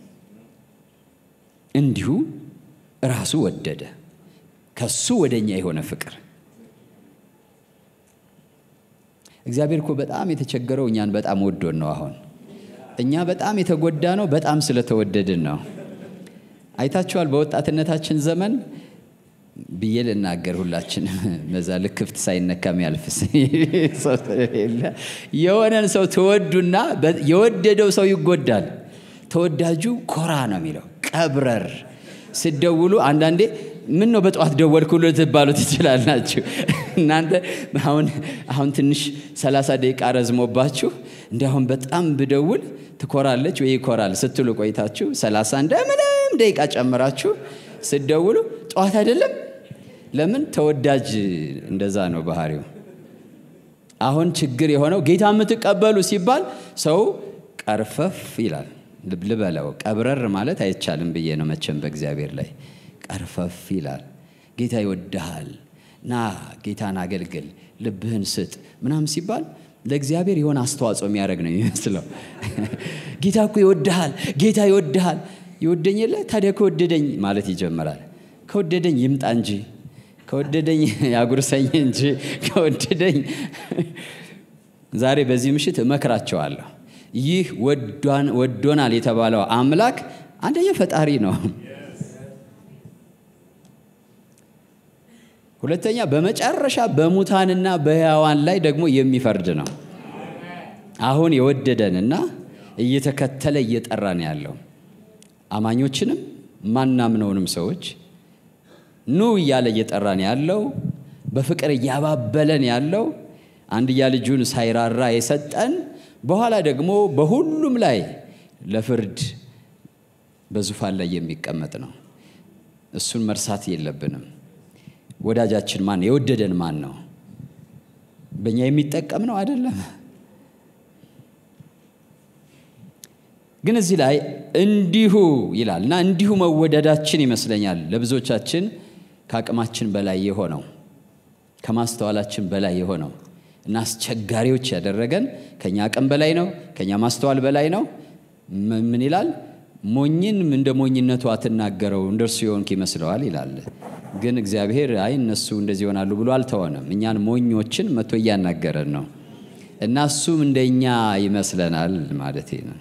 እንዲሁ ራሱ ወደደ ከሱ ወደኛ የሆነ ፍቅር እግዚአብሔር እኮ በጣም የተቸገረው እኛን በጣም ወዶን ነው አሁን እኛ በጣም የተጎዳ ነው በጣም ስለተወደድን ነው አይታችኋል በወጣትነታችን ዘመን ብየል እናገር ሁላችን መዛ ለክፍት ሳይነካም ያልፍስ የሆነን ሰው ተወዱና የወደደው ሰው ይጎዳል ተወዳጁ ኮራ ነው የሚለው ቀብረር ሲደውሉ አንዳንዴ ምን ነው በጧት ደወልኩሉ ተባሉት ይችላልናችሁ እናንተ አሁን አሁን ትንሽ ሰላሳ ደቂቃ ረዝሞባችሁ እንደአሁን በጣም ብደውል ትኮራለች ወይ ይኮራል ስትሉ ቆይታችሁ ሰላሳ እንደምንም ደቂቃ ጨምራችሁ ሲደውሉ ጧት አይደለም ለምን ተወዳጅ እንደዛ ነው ባህሪው አሁን ችግር የሆነው ጌታ የምትቀበሉ ሲባል ሰው ቀርፈፍ ይላል ልብልበለው ቀብረር ማለት አይቻልም ብዬ ነው መቼም በእግዚአብሔር ላይ ቀርፈፍ ይላል ጌታ ይወድሃል ና ጌታን አገልግል ልብህን ስጥ ምናም ሲባል ለእግዚአብሔር የሆነ አስተዋጽኦ የሚያደርግ ነው የሚመስለው ጌታ እኮ ይወድሃል ጌታ ይወድሃል ይወደኝለ ታዲያ ከወደደኝ ማለት ይጀምራል ከወደደኝ ይምጣ እንጂ ከወደደኝ ያጉርሰኝ እንጂ ከወደደኝ ዛሬ በዚህ ምሽት እመክራቸዋለሁ ይህ ወዷን ወዶናል የተባለው አምላክ አንደኛ ፈጣሪ ነው ሁለተኛ በመጨረሻ በሙታንና በሕያዋን ላይ ደግሞ የሚፈርድ ነው አሁን የወደደንና እየተከተለ እየጠራን ያለው አማኞችንም ማናምነውንም ሰዎች ኑ ይያለ እየጠራን ያለው በፍቅር ያባበለን ያለው አንድያ ልጁን ሳይራራ የሰጠን በኋላ ደግሞ በሁሉም ላይ ለፍርድ በዙፋን ላይ የሚቀመጥ ነው እሱን መርሳት የለብንም ወዳጃችን ማን ነው የወደደን ማን ነው በእኛ የሚጠቀም ነው አይደለም ግን እዚህ ላይ እንዲሁ ይላልና እንዲሁ መወደዳችን ይመስለኛል ለብዙዎቻችን ከአቅማችን በላይ የሆነው ከማስተዋላችን በላይ የሆነው እና አስቸጋሪዎች ያደረገን ከኛ አቅም በላይ ነው ከኛ ማስተዋል በላይ ነው ምን ይላል ሞኝን እንደ ሞኝነቱ አትናገረው እንደርሱ ይሆንክ ይመስለዋል ይላል ግን እግዚአብሔር አይ እነሱ እንደዚህ ይሆናሉ ብሎ አልተወንም እኛን ሞኞችን መቶ ያናገረን ነው እና እሱም እንደኛ ይመስለናል ማለት ነው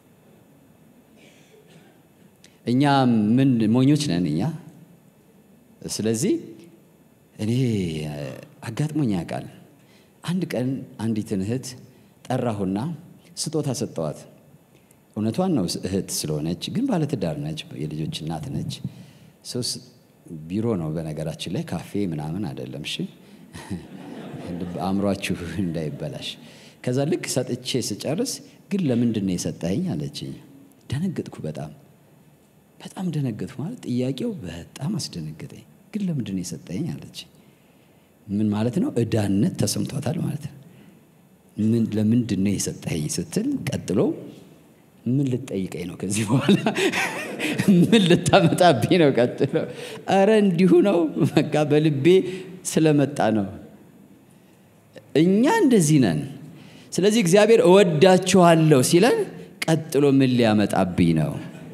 እኛ ምን ሞኞች ነን እኛ ስለዚህ እኔ አጋጥሞኛ ቃል አንድ ቀን አንዲት እህት ጠራሁና ስጦታ ሰጠዋት እውነቷን ነው እህት ስለሆነች ግን ባለ ትዳር ነች የልጆች እናት ነች ሶስ ቢሮ ነው በነገራችን ላይ ካፌ ምናምን አይደለም እሺ አምሯችሁ እንዳይበላሽ ከዛ ልክ ሰጥቼ ስጨርስ ግን ለምንድን ነው የሰጠኸኝ አለችኝ። ደነገጥኩ። በጣም በጣም ደነገጥኩ። ማለት ጥያቄው በጣም አስደነገጠኝ። ግን ለምንድን ነው የሰጠኸኝ አለችኝ። ምን ማለት ነው? እዳነት ተሰምቷታል ማለት ነው። ምን ለምንድን ነው የሰጠኸኝ ስትል ቀጥሎ ምን ልትጠይቀኝ ነው ከዚህ በኋላ ምን ልታመጣብኝ ነው ቀጥሎ? አረ እንዲሁ ነው በቃ በልቤ ስለመጣ ነው። እኛ እንደዚህ ነን። ስለዚህ እግዚአብሔር እወዳችኋለሁ ሲለን ቀጥሎ ምን ሊያመጣብኝ ነው?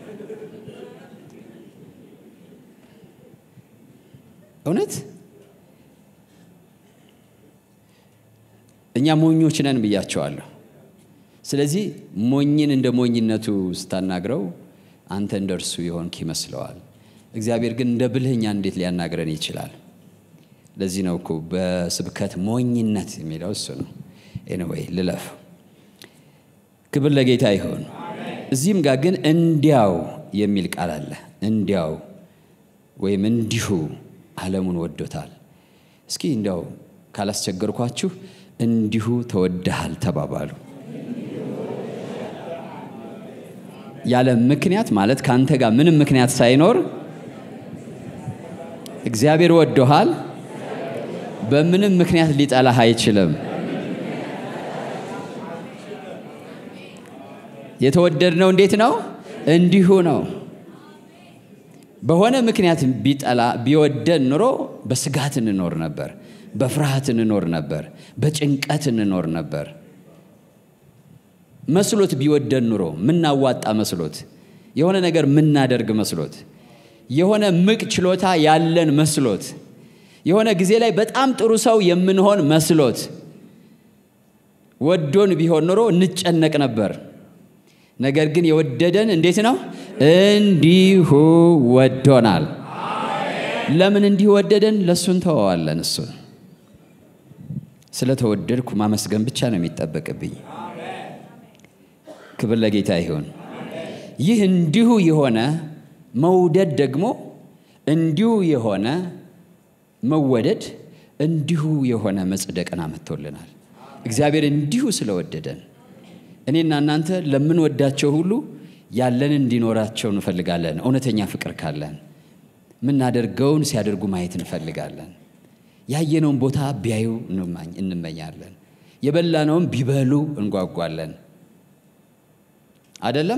እውነት እኛ ሞኞች ነን ብያቸዋለሁ። ስለዚህ ሞኝን እንደ ሞኝነቱ ስታናግረው አንተ እንደርሱ ይሆንክ ይመስለዋል። እግዚአብሔር ግን እንደ ብልህኛ እንዴት ሊያናግረን ይችላል? ለዚህ ነው እኮ በስብከት ሞኝነት የሚለው እሱ ነው። ኤኒዌይ ልለፍ። ክብር ለጌታ ይሁን። እዚህም ጋር ግን እንዲያው የሚል ቃል አለ። እንዲያው ወይም እንዲሁ ዓለሙን ወዶታል። እስኪ እንዲያው ካላስቸገርኳችሁ እንዲሁ ተወደሃል ተባባሉ። ያለ ምክንያት ማለት ካንተ ጋር ምንም ምክንያት ሳይኖር እግዚአብሔር ወዶሃል። በምንም ምክንያት ሊጠላህ አይችልም። የተወደድነው እንዴት ነው? እንዲሁ ነው። በሆነ ምክንያት ቢጠላ ቢወደን ኑሮ በስጋት እንኖር ነበር፣ በፍርሃት እንኖር ነበር፣ በጭንቀት እንኖር ነበር። መስሎት ቢወደን ኑሮ ምናዋጣ መስሎት የሆነ ነገር ምናደርግ መስሎት የሆነ ምቅ ችሎታ ያለን መስሎት የሆነ ጊዜ ላይ በጣም ጥሩ ሰው የምንሆን መስሎት ወዶን ቢሆን ኑሮ እንጨነቅ ነበር። ነገር ግን የወደደን እንዴት ነው? እንዲሁ ወዶናል። ለምን እንዲሁ ወደደን? ለሱን ተዋዋለን። እሱን ስለተወደድኩ ማመስገን ብቻ ነው የሚጠበቅብኝ። ክብር ለጌታ ይሁን። ይህ እንዲሁ የሆነ መውደድ ደግሞ እንዲሁ የሆነ መወደድ እንዲሁ የሆነ መጽደቅን አመጥቶልናል። እግዚአብሔር እንዲሁ ስለወደደን እኔና እናንተ ለምንወዳቸው ሁሉ ያለን እንዲኖራቸው እንፈልጋለን። እውነተኛ ፍቅር ካለን ምናደርገውን ሲያደርጉ ማየት እንፈልጋለን። ያየነውን ቦታ ቢያዩ እንመኛለን። የበላነውን ቢበሉ እንጓጓለን። አይደለም?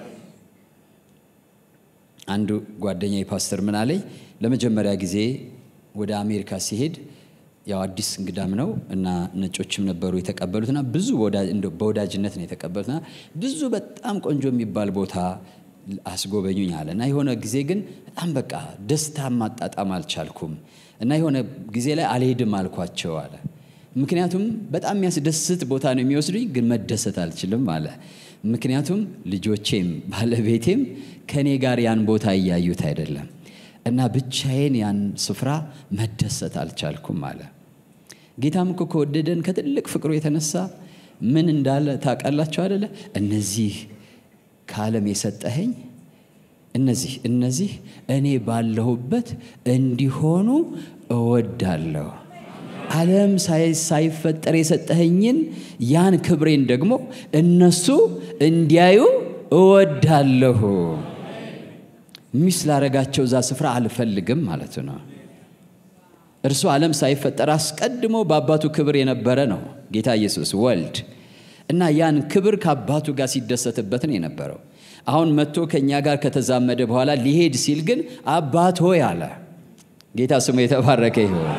አንዱ ጓደኛዬ ፓስተር ምን አለኝ፣ ለመጀመሪያ ጊዜ ወደ አሜሪካ ሲሄድ ያው አዲስ እንግዳም ነው እና ነጮችም ነበሩ የተቀበሉትና ብዙ በወዳጅነት ነው የተቀበሉትና ብዙ በጣም ቆንጆ የሚባል ቦታ አስጎበኙኝ አለ እና የሆነ ጊዜ ግን በጣም በቃ ደስታ ማጣጣም አልቻልኩም እና የሆነ ጊዜ ላይ አልሄድም አልኳቸው አለ። ምክንያቱም በጣም የሚያስደስት ቦታ ነው የሚወስዱኝ፣ ግን መደሰት አልችልም አለ። ምክንያቱም ልጆቼም ባለቤቴም ከኔ ጋር ያን ቦታ እያዩት አይደለም እና ብቻዬን ያን ስፍራ መደሰት አልቻልኩም አለ። ጌታም እኮ ከወደደን ከትልቅ ፍቅሩ የተነሳ ምን እንዳለ ታውቃላችሁ አይደለ? እነዚህ ከዓለም የሰጠኸኝ እነዚህ እነዚህ እኔ ባለሁበት እንዲሆኑ እወዳለሁ። ዓለም ሳይፈጠር የሰጠኸኝን ያን ክብሬን ደግሞ እነሱ እንዲያዩ እወዳለሁ። ሚስ ላረጋቸው ዛ ስፍራ አልፈልግም ማለት ነው። እርሱ ዓለም ሳይፈጠር አስቀድሞ በአባቱ ክብር የነበረ ነው ጌታ ኢየሱስ ወልድ እና ያን ክብር ከአባቱ ጋር ሲደሰትበት ነው የነበረው። አሁን መጥቶ ከኛ ጋር ከተዛመደ በኋላ ሊሄድ ሲል ግን አባት ሆይ አለ። ጌታ ስሙ የተባረከ ይሁን።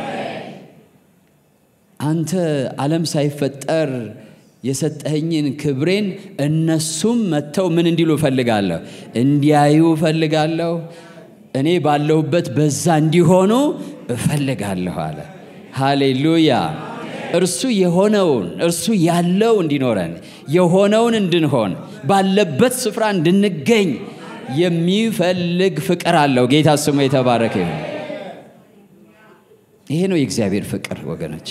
አንተ ዓለም ሳይፈጠር የሰጠኸኝን ክብሬን እነሱም መተው ምን እንዲሉ ፈልጋለሁ? እንዲያዩ ፈልጋለሁ። እኔ ባለሁበት በዛ እንዲሆኑ ፈልጋለሁ አለ። ሃሌሉያ። እርሱ የሆነውን እርሱ ያለው እንዲኖረን የሆነውን እንድንሆን ባለበት ስፍራ እንድንገኝ የሚፈልግ ፍቅር አለው። ጌታ ስሙ የተባረከ ይሁን። ይሄ ነው የእግዚአብሔር ፍቅር ወገኖቼ።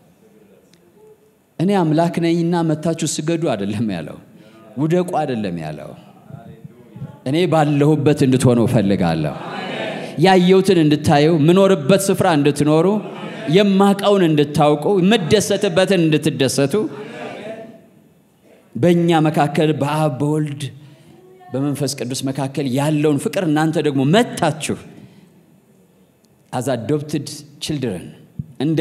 እኔ አምላክ ነኝና መታችሁ ስገዱ አይደለም ያለው፣ ውደቁ አይደለም ያለው። እኔ ባለሁበት እንድትሆኑ ፈልጋለሁ። ያየሁትን እንድታዩ፣ ምኖርበት ስፍራ እንድትኖሩ፣ የማቀውን እንድታውቁ፣ መደሰትበትን እንድትደሰቱ፣ በእኛ መካከል በአብ በወልድ በመንፈስ ቅዱስ መካከል ያለውን ፍቅር እናንተ ደግሞ መታችሁ as adopted children እንደ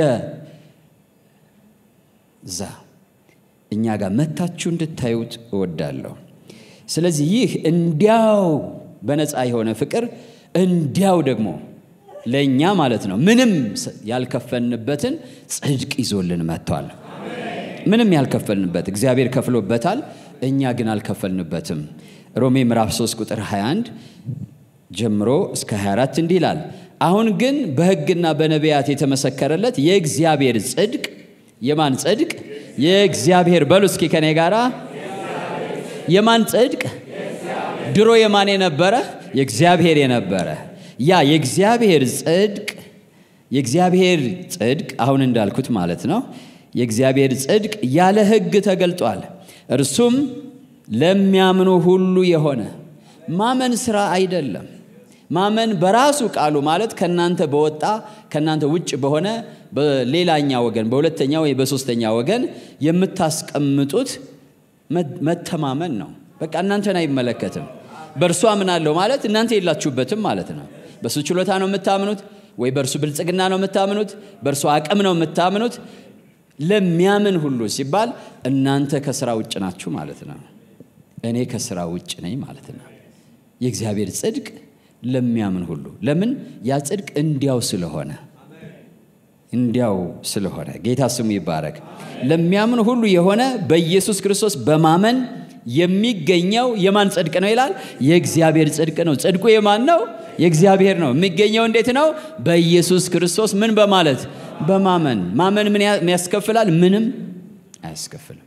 ዛ እኛ ጋር መታችሁ እንድታዩት እወዳለሁ። ስለዚህ ይህ እንዲያው በነፃ የሆነ ፍቅር እንዲያው ደግሞ ለኛ ማለት ነው ምንም ያልከፈልንበትን ጽድቅ ይዞልን መጥቷል። ምንም ያልከፈልንበት እግዚአብሔር ከፍሎበታል፣ እኛ ግን አልከፈልንበትም። ሮሜ ምዕራፍ ሶስት ቁጥር ሃያ አንድ ጀምሮ እስከ ሃያ አራት እንዲህ ይላል፣ አሁን ግን በሕግና በነቢያት የተመሰከረለት የእግዚአብሔር ጽድቅ የማን ጽድቅ? የእግዚአብሔር በሉ እስኪ ከኔ ጋራ የማን ጽድቅ? ድሮ የማን የነበረ? የእግዚአብሔር የነበረ ያ የእግዚአብሔር ጽድቅ የእግዚአብሔር ጽድቅ አሁን እንዳልኩት ማለት ነው የእግዚአብሔር ጽድቅ ያለ ሕግ ተገልጧል። እርሱም ለሚያምኑ ሁሉ የሆነ ማመን ስራ አይደለም። ማመን በራሱ ቃሉ ማለት ከናንተ በወጣ ከናንተ ውጭ በሆነ በሌላኛ ወገን በሁለተኛ ወይ በሶስተኛ ወገን የምታስቀምጡት መተማመን ነው። በቃ እናንተን አይመለከትም። በእርሱ አምናለሁ ማለት እናንተ የላችሁበትም ማለት ነው። በሱ ችሎታ ነው የምታምኑት ወይ በእርሱ ብልጽግና ነው የምታምኑት? በእርሱ አቅም ነው የምታምኑት? ለሚያምን ሁሉ ሲባል እናንተ ከሥራ ውጭ ናችሁ ማለት ነው። እኔ ከሥራ ውጭ ነኝ ማለት ነው። የእግዚአብሔር ጽድቅ ለሚያምን ሁሉ ለምን? ያ ጽድቅ እንዲያው ስለሆነ እንዲያው ስለሆነ ጌታ ስሙ ይባረክ። ለሚያምን ሁሉ የሆነ በኢየሱስ ክርስቶስ በማመን የሚገኘው የማን ጽድቅ ነው ይላል? የእግዚአብሔር ጽድቅ ነው። ጽድቁ የማን ነው? የእግዚአብሔር ነው። የሚገኘው እንዴት ነው? በኢየሱስ ክርስቶስ ምን በማለት በማመን። ማመን ምን ያስከፍላል? ምንም አያስከፍልም።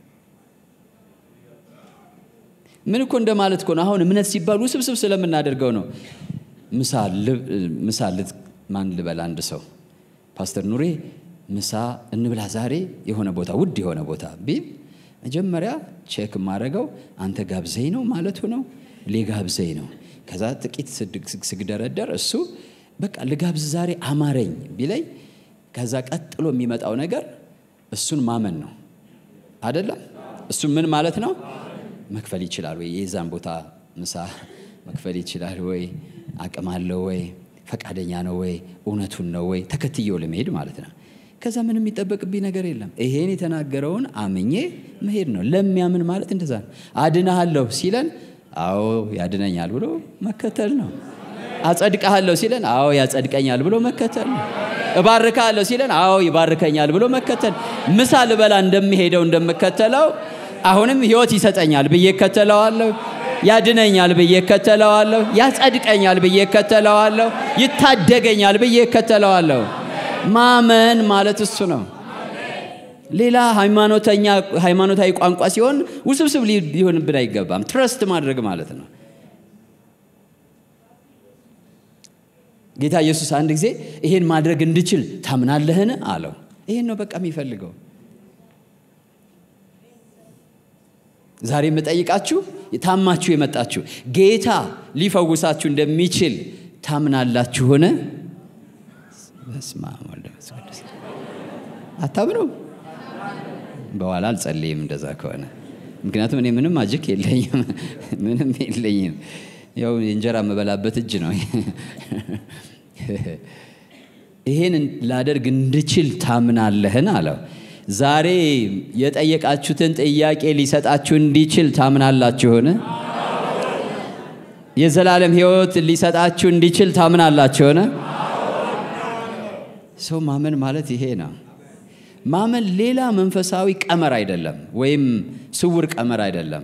ምን እኮ እንደማለት እኮ ነው። አሁን እምነት ሲባል ውስብስብ ስለምናደርገው ነው። ምሳል ምሳል ማን ልበል? አንድ ሰው ፓስተር ኑሬ ምሳ እንብላ ዛሬ የሆነ ቦታ ውድ የሆነ ቦታ ቢል መጀመሪያ ቼክ ማረጋው አንተ ጋብዘኝ ነው ማለት ነው ለጋብዘኝ ነው። ከዛ ጥቂት ስግደረደር እሱ በቃ ለጋብዝ ዛሬ አማረኝ ቢለኝ ከዛ ቀጥሎ የሚመጣው ነገር እሱን ማመን ነው አይደለም? እሱ ምን ማለት ነው? መክፈል ይችላል ወይ? የዛን ቦታ ምሳ መክፈል ይችላል ወይ? አቅም አለው ወይ? ፈቃደኛ ነው ወይ? እውነቱን ነው ወይ? ተከትየው ለመሄድ ማለት ነው። ከዛ ምንም የሚጠበቅብኝ ነገር የለም። ይሄን የተናገረውን አምኜ መሄድ ነው። ለሚያምን ማለት እንደዛ ነው። አድነሃለሁ ሲለን አዎ ያድነኛል ብሎ መከተል ነው። አጸድቀሃለሁ ሲለን አዎ ያጸድቀኛል ብሎ መከተል ነው። እባርካለሁ ሲለን አዎ ይባርከኛል ብሎ መከተል። ምሳ ልበላ እንደምሄደው እንደምከተለው አሁንም ሕይወት ይሰጠኛል ብዬ ከተለዋለሁ። ያድነኛል ብዬ ከተለዋለሁ። ያጸድቀኛል ብዬ ከተለዋለሁ። ይታደገኛል ብዬ ከተለዋለሁ። ማመን ማለት እሱ ነው። ሌላ ሃይማኖተኛ ሃይማኖታዊ ቋንቋ ሲሆን ውስብስብ ሊሆንብን አይገባም። ትረስት ማድረግ ማለት ነው። ጌታ ኢየሱስ አንድ ጊዜ ይሄን ማድረግ እንድችል ታምናለህን አለው። ይሄን ነው በቃ የሚፈልገው። ዛሬ የምጠይቃችሁ ታማችሁ የመጣችሁ ጌታ ሊፈውሳችሁ እንደሚችል ታምናላችሁን? በስመ አብ ወወልድ ወመንፈስ ቅዱስ። አታምኑ? በኋላ አልጸልይም እንደዛ ከሆነ። ምክንያቱም እኔ ምንም ማጂክ የለኝም፣ ምንም የለኝም። ያው እንጀራ መበላበት እጅ ነው። ይሄን ላደርግ እንድችል ታምናለህን አለው። ዛሬ የጠየቃችሁትን ጥያቄ ሊሰጣችሁ እንዲችል ታምናላችሁን? የዘላለም ሕይወት ሊሰጣችሁ እንዲችል ታምናላችሁን? ሰው ማመን ማለት ይሄ ነው። ማመን ሌላ መንፈሳዊ ቀመር አይደለም፣ ወይም ስውር ቀመር አይደለም።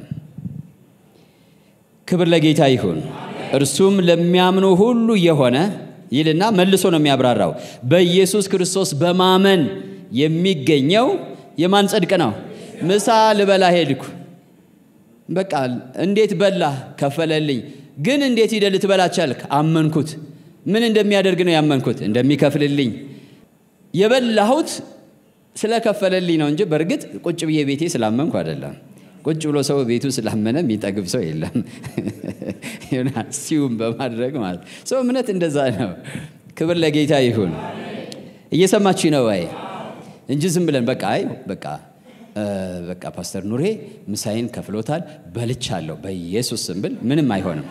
ክብር ለጌታ ይሁን። እርሱም ለሚያምኑ ሁሉ የሆነ ይልና መልሶ ነው የሚያብራራው። በኢየሱስ ክርስቶስ በማመን የሚገኘው የማን ጽድቅ ነው? ምሳ ልበላ ሄድኩ። በቃ እንዴት በላ? ከፈለልኝ። ግን እንዴት ሂደህ ልትበላ ቻልክ? አመንኩት። ምን እንደሚያደርግ ነው ያመንኩት? እንደሚከፍልልኝ። የበላሁት ስለከፈለልኝ ነው እንጂ በርግጥ ቁጭ ብዬ ቤቴ ስላመንኩ አይደለም። ቁጭ ብሎ ሰው ቤቱ ስላመነ የሚጠግብ ሰው የለም። ዮናስ ሲውም በማድረግ ማለት ሰው እምነት እንደዛ ነው። ክብር ለጌታ ይሁን። እየሰማችሁ ነው ወይ? እንጂ ዝም ብለን በቃ አይ በቃ በቃ ፓስተር ኑሬ ምሳዬን ከፍሎታል በልቻለሁ በኢየሱስ ስም ብል ምንም አይሆንም።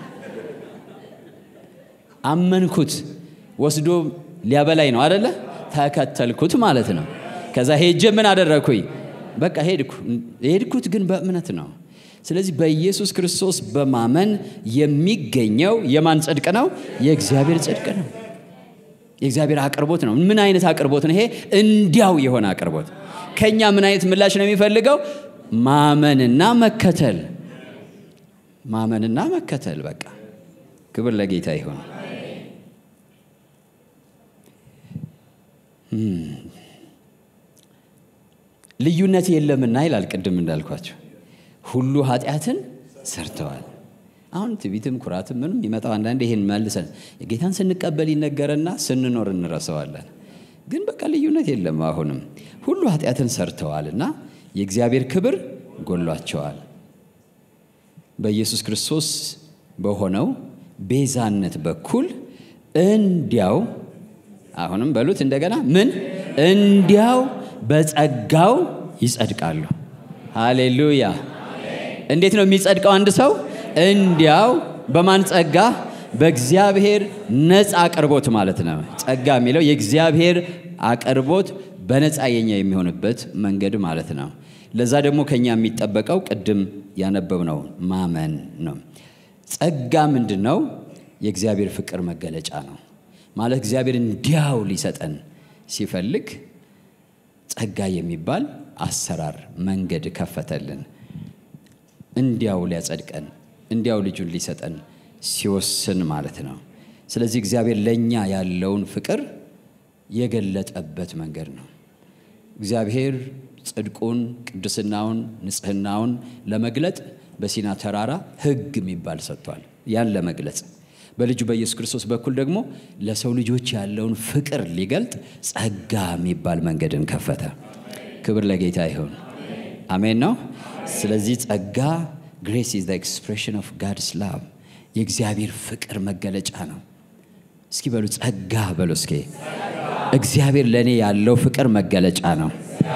አመንኩት ወስዶ ሊያበላይ ነው አይደለ? ተከተልኩት ማለት ነው። ከዛ ሄጄ ምን አደረኩኝ? በቃ ሄድኩ። ሄድኩት ግን በእምነት ነው። ስለዚህ በኢየሱስ ክርስቶስ በማመን የሚገኘው የማን ጽድቅ ነው? የእግዚአብሔር ጽድቅ ነው። የእግዚአብሔር አቅርቦት ነው። ምን አይነት አቅርቦት ነው ይሄ? እንዲያው የሆነ አቅርቦት። ከኛ ምን አይነት ምላሽ ነው የሚፈልገው? ማመንና መከተል። ማመንና መከተል። በቃ ክብር ለጌታ ይሁን። ልዩነት የለምና ይላል ቅድም እንዳልኳቸው ሁሉ ኃጢአትን ሰርተዋል። አሁን ትዕቢትም ኩራትም ምንም ይመጣው አንዳንዴ ይሄን መልሰን ጌታን ስንቀበል ይነገረና ስንኖር እንረሳዋለን። ግን በቃ ልዩነት የለም። አሁንም ሁሉ ኃጢአትን ሰርተዋልና የእግዚአብሔር ክብር ጎሏቸዋል። በኢየሱስ ክርስቶስ በሆነው ቤዛነት በኩል እንዲያው አሁንም በሉት እንደገና ምን እንዲያው በጸጋው ይጸድቃሉ። ሃሌሉያ። እንዴት ነው የሚጸድቀው አንድ ሰው? እንዲያው በማን ጸጋ? በእግዚአብሔር ነፃ አቅርቦት ማለት ነው። ጸጋ የሚለው የእግዚአብሔር አቅርቦት በነፃ የኛ የሚሆንበት መንገድ ማለት ነው። ለዛ ደግሞ ከኛ የሚጠበቀው ቅድም ያነበብነው ማመን ነው። ጸጋ ምንድነው? የእግዚአብሔር ፍቅር መገለጫ ነው ማለት እግዚአብሔር እንዲያው ሊሰጠን ሲፈልግ ጸጋ የሚባል አሰራር መንገድ ከፈተልን። እንዲያው ሊያጸድቀን እንዲያው ልጁን ሊሰጠን ሲወስን ማለት ነው። ስለዚህ እግዚአብሔር ለኛ ያለውን ፍቅር የገለጠበት መንገድ ነው። እግዚአብሔር ጽድቁን፣ ቅድስናውን፣ ንጽህናውን ለመግለጥ በሲና ተራራ ሕግ የሚባል ሰጥቷል። ያን ለመግለጽ በልጁ በኢየሱስ ክርስቶስ በኩል ደግሞ ለሰው ልጆች ያለውን ፍቅር ሊገልጥ ጸጋ የሚባል መንገድን ከፈተ። ክብር ለጌታ ይሁን። አሜን ነው። ስለዚህ ጸጋ grace is the expression of God's love የእግዚአብሔር ፍቅር መገለጫ ነው። እስኪ በሉ ጸጋ በሉ እስኪ። እግዚአብሔር ለኔ ያለው ፍቅር መገለጫ ነው።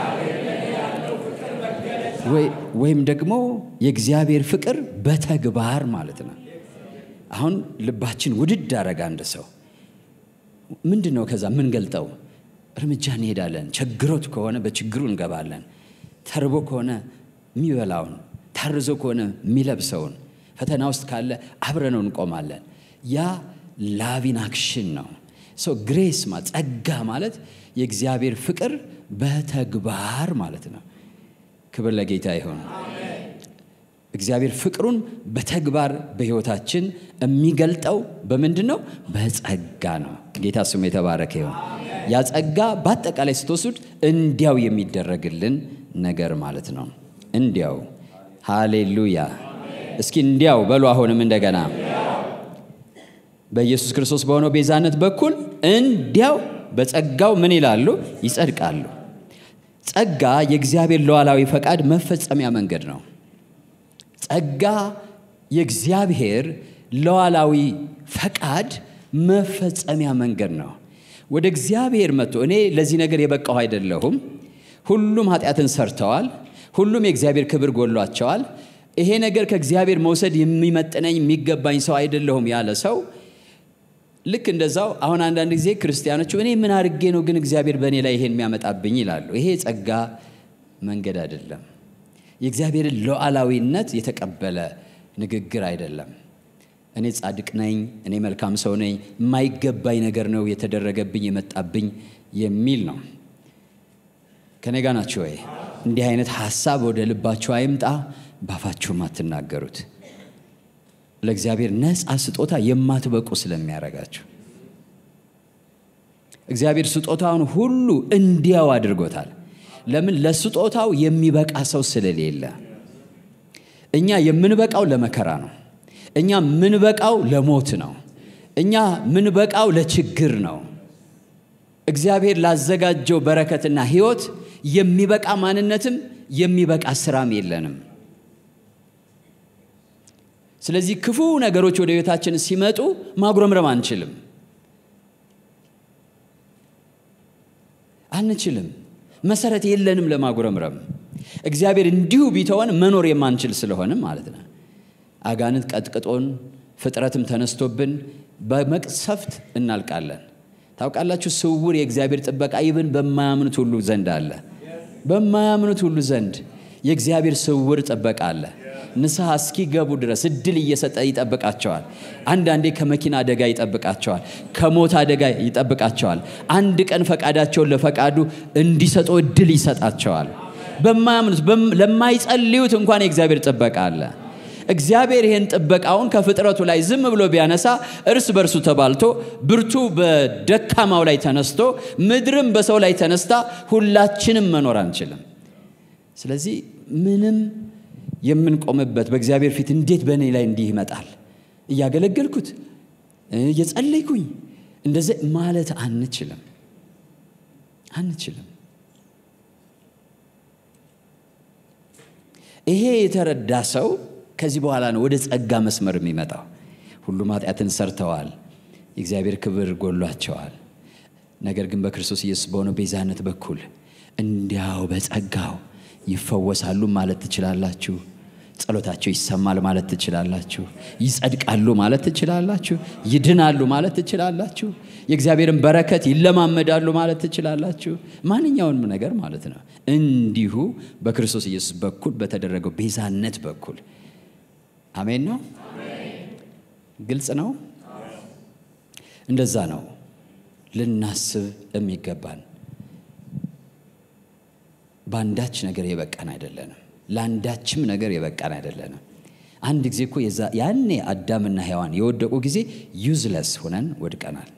ወይ ወይም ደግሞ የእግዚአብሔር ፍቅር በተግባር ማለት ነው። አሁን ልባችን ውድድ አረጋ አንድ ሰው ምንድነው? ከዛ ምን ገልጠው እርምጃ እንሄዳለን። ችግሮት ከሆነ በችግሩ እንገባለን። ተርቦ ከሆነ የሚበላውን፣ ታርዞ ከሆነ የሚለብሰውን፣ ፈተና ውስጥ ካለ አብረነው እንቆማለን። ያ ላቪን አክሽን ነው። ሶ ግሬስ ማለት ጸጋ ማለት የእግዚአብሔር ፍቅር በተግባር ማለት ነው። ክብር ለጌታ ይሁን። እግዚአብሔር ፍቅሩን በተግባር በህይወታችን የሚገልጠው በምንድነው? በጸጋ ነው። ጌታ ስሙ የተባረከ ይሁን። ያ ጸጋ በአጠቃላይ ስትወስድ እንዲያው የሚደረግልን ነገር ማለት ነው። እንዲያው ሃሌሉያ። እስኪ እንዲያው በሉ አሁንም እንደገና በኢየሱስ ክርስቶስ በሆነው ቤዛነት በኩል እንዲያው በጸጋው ምን ይላሉ? ይጸድቃሉ። ጸጋ የእግዚአብሔር ሉዓላዊ ፈቃድ መፈጸሚያ መንገድ ነው። ጸጋ የእግዚአብሔር ሉዓላዊ ፈቃድ መፈጸሚያ መንገድ ነው። ወደ እግዚአብሔር መጥቶ እኔ ለዚህ ነገር የበቃው አይደለሁም፣ ሁሉም ኃጢአትን ሰርተዋል፣ ሁሉም የእግዚአብሔር ክብር ጎሏቸዋል፣ ይሄ ነገር ከእግዚአብሔር መውሰድ የሚመጥነኝ የሚገባኝ ሰው አይደለሁም ያለ ሰው ልክ እንደዛው አሁን አንዳንድ ጊዜ ክርስቲያኖች እኔ ምን አድርጌ ነው ግን እግዚአብሔር በእኔ ላይ ይሄን የሚያመጣብኝ ይላሉ። ይሄ ጸጋ መንገድ አይደለም። የእግዚአብሔር ሉዓላዊነት የተቀበለ ንግግር አይደለም። እኔ ጻድቅ ነኝ፣ እኔ መልካም ሰው ነኝ፣ የማይገባኝ ነገር ነው የተደረገብኝ የመጣብኝ የሚል ነው። ከኔ ጋር ናችሁ ወይ? እንዲህ አይነት ሐሳብ ወደ ልባችሁ አይምጣ፣ ባፋችሁም አትናገሩት። ለእግዚአብሔር ነፃ ስጦታ የማትበቁ ስለሚያረጋችሁ እግዚአብሔር ስጦታውን ሁሉ እንዲያው አድርጎታል። ለምን? ለስጦታው የሚበቃ ሰው ስለሌለ። እኛ የምንበቃው ለመከራ ነው። እኛ ምንበቃው ለሞት ነው። እኛ ምንበቃው ለችግር ነው። እግዚአብሔር ላዘጋጀው በረከትና ሕይወት የሚበቃ ማንነትም የሚበቃ ስራም የለንም። ስለዚህ ክፉ ነገሮች ወደ ሕይወታችን ሲመጡ ማጉረምረም አንችልም አንችልም። መሰረት የለንም ለማጉረምረም። እግዚአብሔር እንዲሁ ቢተወን መኖር የማንችል ስለሆነ ማለት ነው። አጋንንት ቀጥቅጦን ፍጥረትም ተነስቶብን በመቅሰፍት እናልቃለን። ታውቃላችሁ ስውር የእግዚአብሔር ጥበቃ ይብን በማያምኑት ሁሉ ዘንድ አለ። በማያምኑት ሁሉ ዘንድ የእግዚአብሔር ስውር ጥበቃ አለ። ንስሐ እስኪገቡ ድረስ እድል እየሰጠ ይጠብቃቸዋል። አንዳንዴ ከመኪና አደጋ ይጠብቃቸዋል፣ ከሞት አደጋ ይጠብቃቸዋል። አንድ ቀን ፈቃዳቸውን ለፈቃዱ እንዲሰጡ እድል ይሰጣቸዋል። በማያምኑት ለማይጸልዩት እንኳን የእግዚአብሔር ጥበቃ አለ። እግዚአብሔር ይሄን ጥበቃውን ከፍጥረቱ ላይ ዝም ብሎ ቢያነሳ እርስ በርሱ ተባልቶ ብርቱ በደካማው ላይ ተነስቶ ምድርም በሰው ላይ ተነስታ ሁላችንም መኖር አንችልም። ስለዚህ ምንም የምንቆምበት በእግዚአብሔር ፊት እንዴት በእኔ ላይ እንዲህ ይመጣል እያገለገልኩት እየጸለይኩኝ እንደዚህ ማለት አንችልም አንችልም። ይሄ የተረዳ ሰው ከዚህ በኋላ ነው ወደ ጸጋ መስመር የሚመጣው። ሁሉም ኃጢአትን ሰርተዋል፣ የእግዚአብሔር ክብር ጎሏቸዋል። ነገር ግን በክርስቶስ ኢየሱስ በሆነው ቤዛነት በኩል እንዲያው በጸጋው ይፈወሳሉ ማለት ትችላላችሁ። ጸሎታቸው ይሰማል ማለት ትችላላችሁ። ይጸድቃሉ ማለት ትችላላችሁ። ይድናሉ ማለት ትችላላችሁ። የእግዚአብሔርን በረከት ይለማመዳሉ ማለት ትችላላችሁ። ማንኛውንም ነገር ማለት ነው። እንዲሁ በክርስቶስ ኢየሱስ በኩል በተደረገው ቤዛነት በኩል አሜን ነው። ግልጽ ነው። እንደዛ ነው ልናስብ የሚገባን። ባንዳች ነገር የበቃን አይደለንም። ላንዳችም ነገር የበቃን አይደለንም። አንድ ጊዜ እኮ የዛ ያኔ አዳምና ሔዋን የወደቁ ጊዜ ዩዝለስ ሆነን ወድቀናል።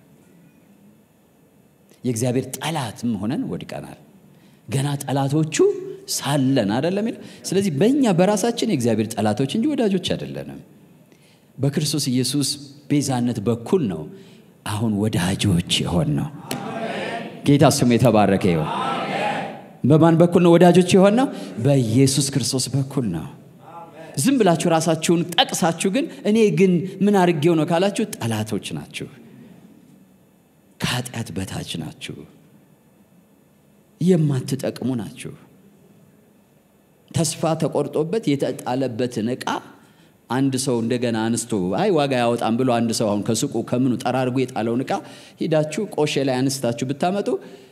የእግዚአብሔር ጠላትም ሆነን ወድቀናል። ገና ጠላቶቹ ሳለን አይደለም ይላል። ስለዚህ በእኛ በራሳችን የእግዚአብሔር ጠላቶች እንጂ ወዳጆች አይደለንም። በክርስቶስ ኢየሱስ ቤዛነት በኩል ነው አሁን ወዳጆች የሆነው። ጌታ ስሙ የተባረከ ይሁን። በማን በኩል ነው ወዳጆች የሆነው? በኢየሱስ ክርስቶስ በኩል ነው። ዝም ብላችሁ ራሳችሁን ጠቅሳችሁ ግን እኔ ግን ምን አድርጌው ነው ካላችሁ ጠላቶች ናችሁ። ከኃጢአት በታች ናችሁ። የማትጠቅሙ ናችሁ። ተስፋ ተቆርጦበት የተጣለበትን ዕቃ አንድ ሰው እንደገና አንስቶ አይ ዋጋ ያወጣም ብሎ አንድ ሰው አሁን ከሱቁ ከምኑ ጠራርጎ የጣለውን ዕቃ ሄዳችሁ ቆሼ ላይ አንስታችሁ ብታመጡ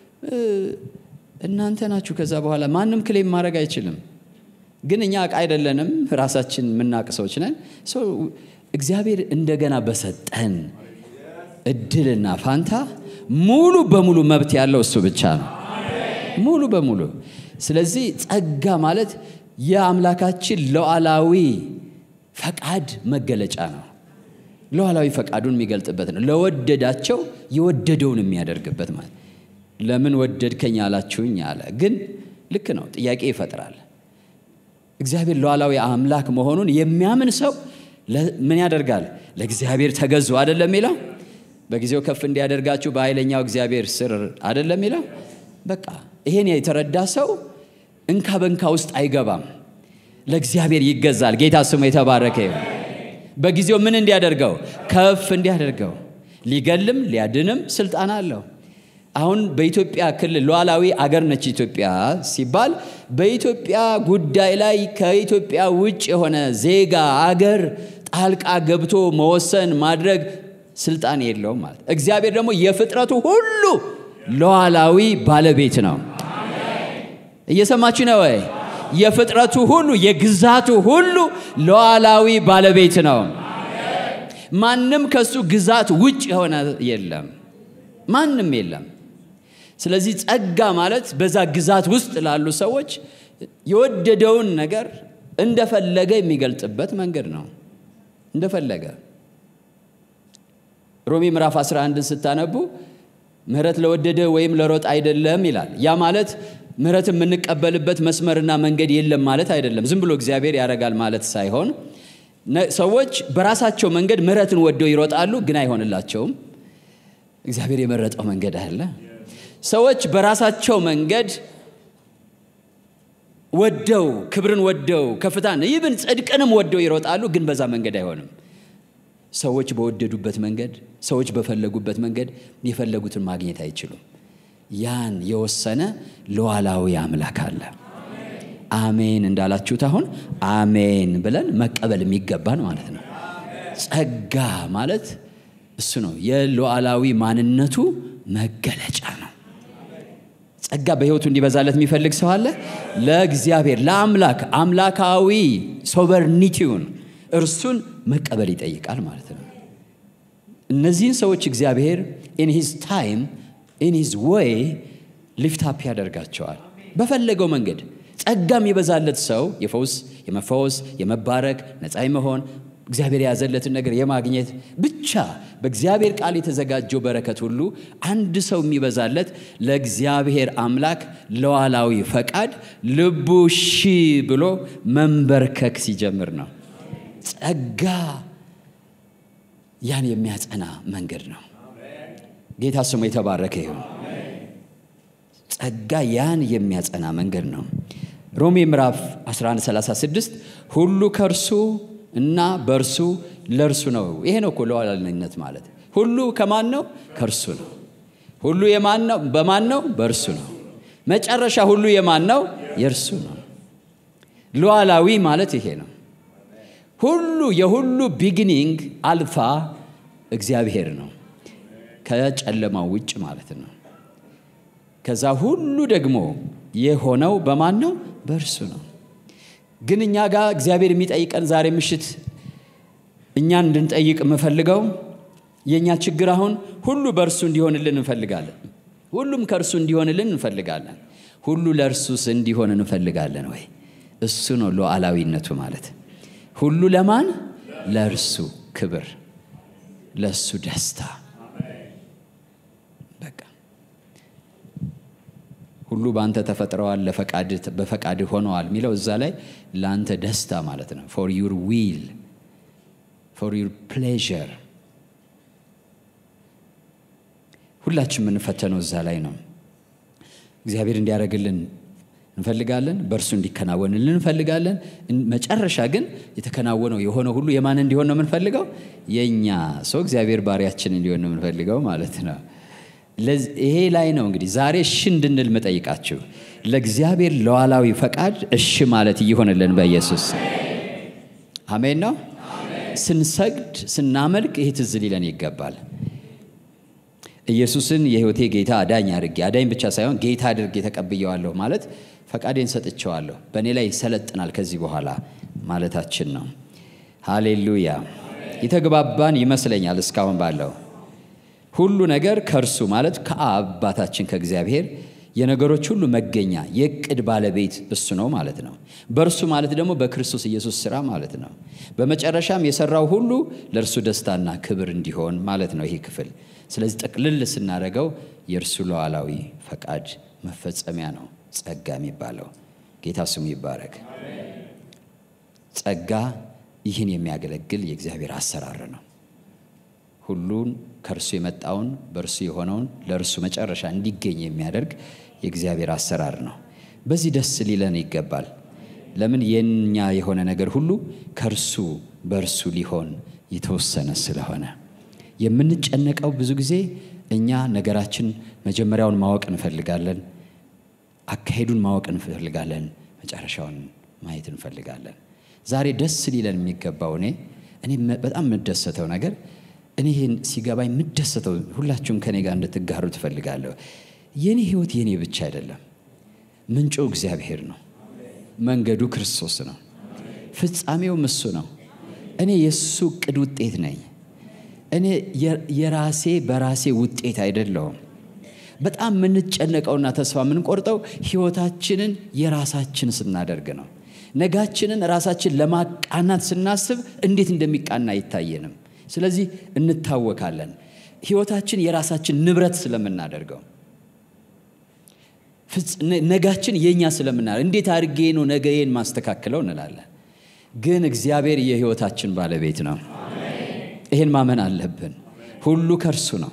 እናንተ ናችሁ። ከዛ በኋላ ማንም ክሌም ማድረግ አይችልም። ግን እኛ ዕቃ አይደለንም፣ ራሳችን የምናውቅ ሰዎች ነን። ሰው እግዚአብሔር እንደገና በሰጠን እድልና ፋንታ ሙሉ በሙሉ መብት ያለው እሱ ብቻ ነው። ሙሉ በሙሉ። ስለዚህ ጸጋ ማለት የአምላካችን ሉዓላዊ ፈቃድ መገለጫ ነው። ሉዓላዊ ፈቃዱን የሚገልጥበት ነው። ለወደዳቸው የወደደውን የሚያደርግበት ማለት። ለምን ወደድከኝ አላችሁኝ አለ። ግን ልክ ነው፣ ጥያቄ ይፈጥራል። እግዚአብሔር ሉዓላዊ አምላክ መሆኑን የሚያምን ሰው ምን ያደርጋል? ለእግዚአብሔር ተገዙ አይደለም ይላል። በጊዜው ከፍ እንዲያደርጋችሁ በኃይለኛው እግዚአብሔር ስር አይደለም ይላል። በቃ ይሄን የተረዳ ሰው እንካ በንካ ውስጥ አይገባም፣ ለእግዚአብሔር ይገዛል። ጌታ ስሙ የተባረከ ይሁን። በጊዜው ምን እንዲያደርገው? ከፍ እንዲያደርገው። ሊገልም ሊያድንም ስልጣን አለው። አሁን በኢትዮጵያ ክልል ሉዓላዊ አገር ነች ኢትዮጵያ ሲባል በኢትዮጵያ ጉዳይ ላይ ከኢትዮጵያ ውጭ የሆነ ዜጋ አገር ጣልቃ ገብቶ መወሰን ማድረግ ስልጣን የለውም ማለት። እግዚአብሔር ደግሞ የፍጥረቱ ሁሉ ሉዓላዊ ባለቤት ነው። እየሰማችሁ ነው ወይ? የፍጥረቱ ሁሉ የግዛቱ ሁሉ ሉዓላዊ ባለቤት ነው። ማንም ከሱ ግዛት ውጭ የሆነ የለም፣ ማንም የለም። ስለዚህ ጸጋ ማለት በዛ ግዛት ውስጥ ላሉ ሰዎች የወደደውን ነገር እንደፈለገ የሚገልጥበት መንገድ ነው። እንደፈለገ ሮሜ ምዕራፍ አስራ አንድን ስታነቡ ምህረት ለወደደ ወይም ለሮጥ አይደለም ይላል። ያ ማለት ምህረት የምንቀበልበት መስመርና መንገድ የለም ማለት አይደለም። ዝም ብሎ እግዚአብሔር ያረጋል ማለት ሳይሆን ሰዎች በራሳቸው መንገድ ምህረትን ወደው ይሮጣሉ፣ ግን አይሆንላቸውም። እግዚአብሔር የመረጠው መንገድ አለ። ሰዎች በራሳቸው መንገድ ወደው ክብርን ወደው ከፍታን ይብን ጽድቅንም ወደው ይሮጣሉ፣ ግን በዛ መንገድ አይሆንም። ሰዎች በወደዱበት መንገድ፣ ሰዎች በፈለጉበት መንገድ የፈለጉትን ማግኘት አይችሉም። ያን የወሰነ ሉዓላዊ አምላክ አለ። አሜን እንዳላችሁት አሁን አሜን ብለን መቀበል የሚገባን ማለት ነው። ጸጋ ማለት እሱ ነው፣ የሉዓላዊ ማንነቱ መገለጫ ነው። ጸጋ በህይወቱ እንዲበዛለት የሚፈልግ ሰው አለ? ለእግዚአብሔር ለአምላክ አምላካዊ ሶቨርኒቲውን እርሱን መቀበል ይጠይቃል ማለት ነው። እነዚህን ሰዎች እግዚአብሔር in his time in his way lift up ያደርጋቸዋል በፈለገው መንገድ። ጸጋም የበዛለት ሰው የፈውስ የመፈወስ የመባረክ ነፃ የመሆን እግዚአብሔር ያዘለትን ነገር የማግኘት ብቻ በእግዚአብሔር ቃል የተዘጋጀው በረከት ሁሉ አንድ ሰው የሚበዛለት ለእግዚአብሔር አምላክ ሉዓላዊ ፈቃድ ልቡ ሺ ብሎ መንበርከክ ሲጀምር ነው። ጸጋ ያን የሚያጸና መንገድ ነው። ጌታ ስሙ የተባረከ ይሁን። ጸጋ ያን የሚያጸና መንገድ ነው። ሮሜ ምዕራፍ አስራ አንድ ሰላሳ ስድስት ሁሉ ከርሱ እና በርሱ ለርሱ ነው። ይሄ ነው እኮ ሉዓላዊነት ማለት። ሁሉ ከማን ነው? ከርሱ ነው። ሁሉ የማን ነው? በማን ነው? በርሱ ነው። መጨረሻ ሁሉ የማን ነው? የርሱ ነው። ሉዓላዊ ማለት ይሄ ነው። ሁሉ የሁሉ ቢጊኒንግ አልፋ እግዚአብሔር ነው፣ ከጨለማው ውጭ ማለት ነው። ከዛ ሁሉ ደግሞ የሆነው በማን ነው? በርሱ ነው። ግን እኛ ጋር እግዚአብሔር የሚጠይቀን ዛሬ ምሽት እኛን እንድንጠይቅ የምፈልገው የኛ ችግር አሁን ሁሉ በርሱ እንዲሆንልን እንፈልጋለን። ሁሉም ከርሱ እንዲሆንልን እንፈልጋለን። ሁሉ ለርሱስ እንዲሆን እንፈልጋለን ወይ? እሱ ነው ሉዓላዊነቱ ማለት። ሁሉ ለማን? ለርሱ ክብር፣ ለሱ ደስታ። በቃ ሁሉ ባንተ ተፈጥረዋል፣ ለፈቃድ በፈቃድ ሆነዋል የሚለው እዛ ላይ ላንተ ደስታ ማለት ነው። for your will, for your pleasure። ሁላችንም የምንፈተነው እዛ ላይ ነው። እግዚአብሔር እንዲያደርግልን እንፈልጋለን፣ በርሱ እንዲከናወንልን እንፈልጋለን። መጨረሻ ግን የተከናወነው የሆነ ሁሉ የማን እንዲሆን ነው የምንፈልገው? የኛ ሰው እግዚአብሔር ባሪያችን እንዲሆን ነው የምንፈልገው ማለት ነው። ይሄ ላይ ነው እንግዲህ ዛሬ እሺ እንድንል መጠይቃችሁ። ለእግዚአብሔር ሉዓላዊ ፈቃድ እሺ ማለት ይሆንልን በኢየሱስ አሜን ነው። ስንሰግድ ስናመልክ ይሄ ትዝ ሊለን ይገባል። ኢየሱስን የህይወቴ ጌታ አዳኝ አድርጌ፣ አዳኝ ብቻ ሳይሆን ጌታ አድርጌ ተቀብየዋለሁ ማለት ፈቃዴን ሰጥቼዋለሁ፣ በእኔ ላይ ይሰለጥናል ከዚህ በኋላ ማለታችን ነው። ሃሌሉያ። የተግባባን ይመስለኛል እስካሁን ባለው። ሁሉ ነገር ከርሱ ማለት ከአባታችን ከእግዚአብሔር የነገሮች ሁሉ መገኛ የቅድ ባለቤት እሱ ነው ማለት ነው። በርሱ ማለት ደግሞ በክርስቶስ ኢየሱስ ሥራ ማለት ነው። በመጨረሻም የሰራው ሁሉ ለርሱ ደስታና ክብር እንዲሆን ማለት ነው ይሄ ክፍል። ስለዚህ ጥቅልል ስናደርገው የእርሱ ሉዓላዊ ፈቃድ መፈጸሚያ ነው ጸጋ የሚባለው። ጌታ ስሙ ይባረክ። ጸጋ ይህን የሚያገለግል የእግዚአብሔር አሰራር ነው። ሁሉን ከርሱ የመጣውን በርሱ የሆነውን ለርሱ መጨረሻ እንዲገኝ የሚያደርግ የእግዚአብሔር አሰራር ነው። በዚህ ደስ ሊለን ይገባል። ለምን? የኛ የሆነ ነገር ሁሉ ከርሱ በርሱ ሊሆን የተወሰነ ስለሆነ። የምንጨነቀው ብዙ ጊዜ እኛ ነገራችን መጀመሪያውን ማወቅ እንፈልጋለን፣ አካሄዱን ማወቅ እንፈልጋለን፣ መጨረሻውን ማየት እንፈልጋለን። ዛሬ ደስ ሊለን የሚገባው እኔ እኔ በጣም የምደሰተው ነገር እኔ ይሄን ሲገባኝ የምደሰተው ሁላችሁም ከኔ ጋር እንድትጋሩ ትፈልጋለሁ። የኔ ህይወት የኔ ብቻ አይደለም። ምንጩ እግዚአብሔር ነው። መንገዱ ክርስቶስ ነው። ፍጻሜው እሱ ነው። እኔ የሱ ቅድ ውጤት ነኝ። እኔ የራሴ በራሴ ውጤት አይደለሁም። በጣም የምንጨነቀውና ተስፋ የምንቆርጠው ህይወታችንን የራሳችን ስናደርግ ነው። ነጋችንን ራሳችን ለማቃናት ስናስብ እንዴት እንደሚቃና አይታየንም። ስለዚህ እንታወካለን። ህይወታችን የራሳችን ንብረት ስለምናደርገው ነጋችን የኛ ስለምናደርግ እንዴት አድርጌ ነው ነገዬን ማስተካከለው እንላለን። ግን እግዚአብሔር የህይወታችን ባለቤት ነው። ይሄን ማመን አለብን። ሁሉ ከርሱ ነው።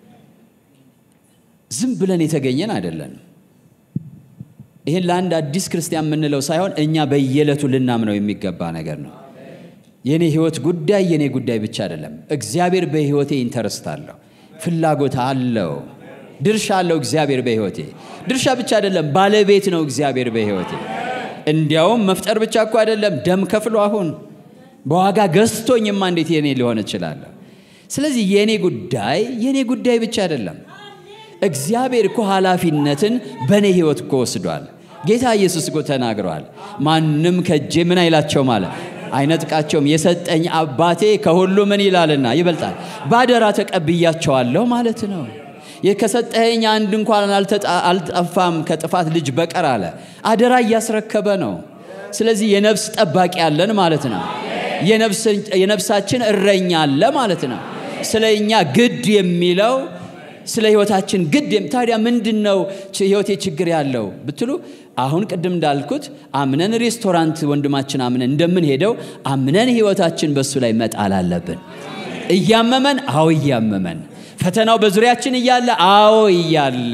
ዝም ብለን የተገኘን አይደለም። ይሄን ለአንድ አዲስ ክርስቲያን የምንለው ሳይሆን እኛ በየዕለቱ ልናምነው የሚገባ ነገር ነው። የኔ ህይወት ጉዳይ የኔ ጉዳይ ብቻ አይደለም። እግዚአብሔር በህይወቴ ኢንተረስት አለው፣ ፍላጎት አለው፣ ድርሻ አለው። እግዚአብሔር በህይወቴ ድርሻ ብቻ አይደለም ባለቤት ነው። እግዚአብሔር በህይወቴ እንዲያውም መፍጠር ብቻ እኮ አይደለም ደም ከፍሎ አሁን በዋጋ ገዝቶኝማ እንዴት የኔ ሊሆን ይችላል? ስለዚህ የኔ ጉዳይ የኔ ጉዳይ ብቻ አይደለም። እግዚአብሔር እኮ ኃላፊነትን በኔ ህይወት እኮ ወስዷል። ጌታ ኢየሱስ እኮ ተናግሯል። ማንም ከጄ ምን አይላቸው ማለት አይነጥቃቸውም። የሰጠኝ አባቴ ከሁሉ ምን ይላልና ይበልጣል። ባደራ ተቀብያቸዋለሁ ማለት ነው። የከሰጠኝ አንድ እንኳን አልጠፋም ከጥፋት ልጅ በቀር አለ። አደራ እያስረከበ ነው። ስለዚህ የነፍስ ጠባቂ ያለን ማለት ነው። የነፍስ የነፍሳችን እረኛ አለ ማለት ነው። ስለኛ ግድ የሚለው ስለ ህይወታችን ግድ ታዲያ ምንድነው ህይወቴ ችግር ያለው ብትሉ አሁን ቅድም እንዳልኩት አምነን ሬስቶራንት ወንድማችን አምነን እንደምን ሄደው አምነን ህይወታችን በሱ ላይ መጣል አለብን። እያመመን አው እያመመን ፈተናው በዙሪያችን እያለ አው እያለ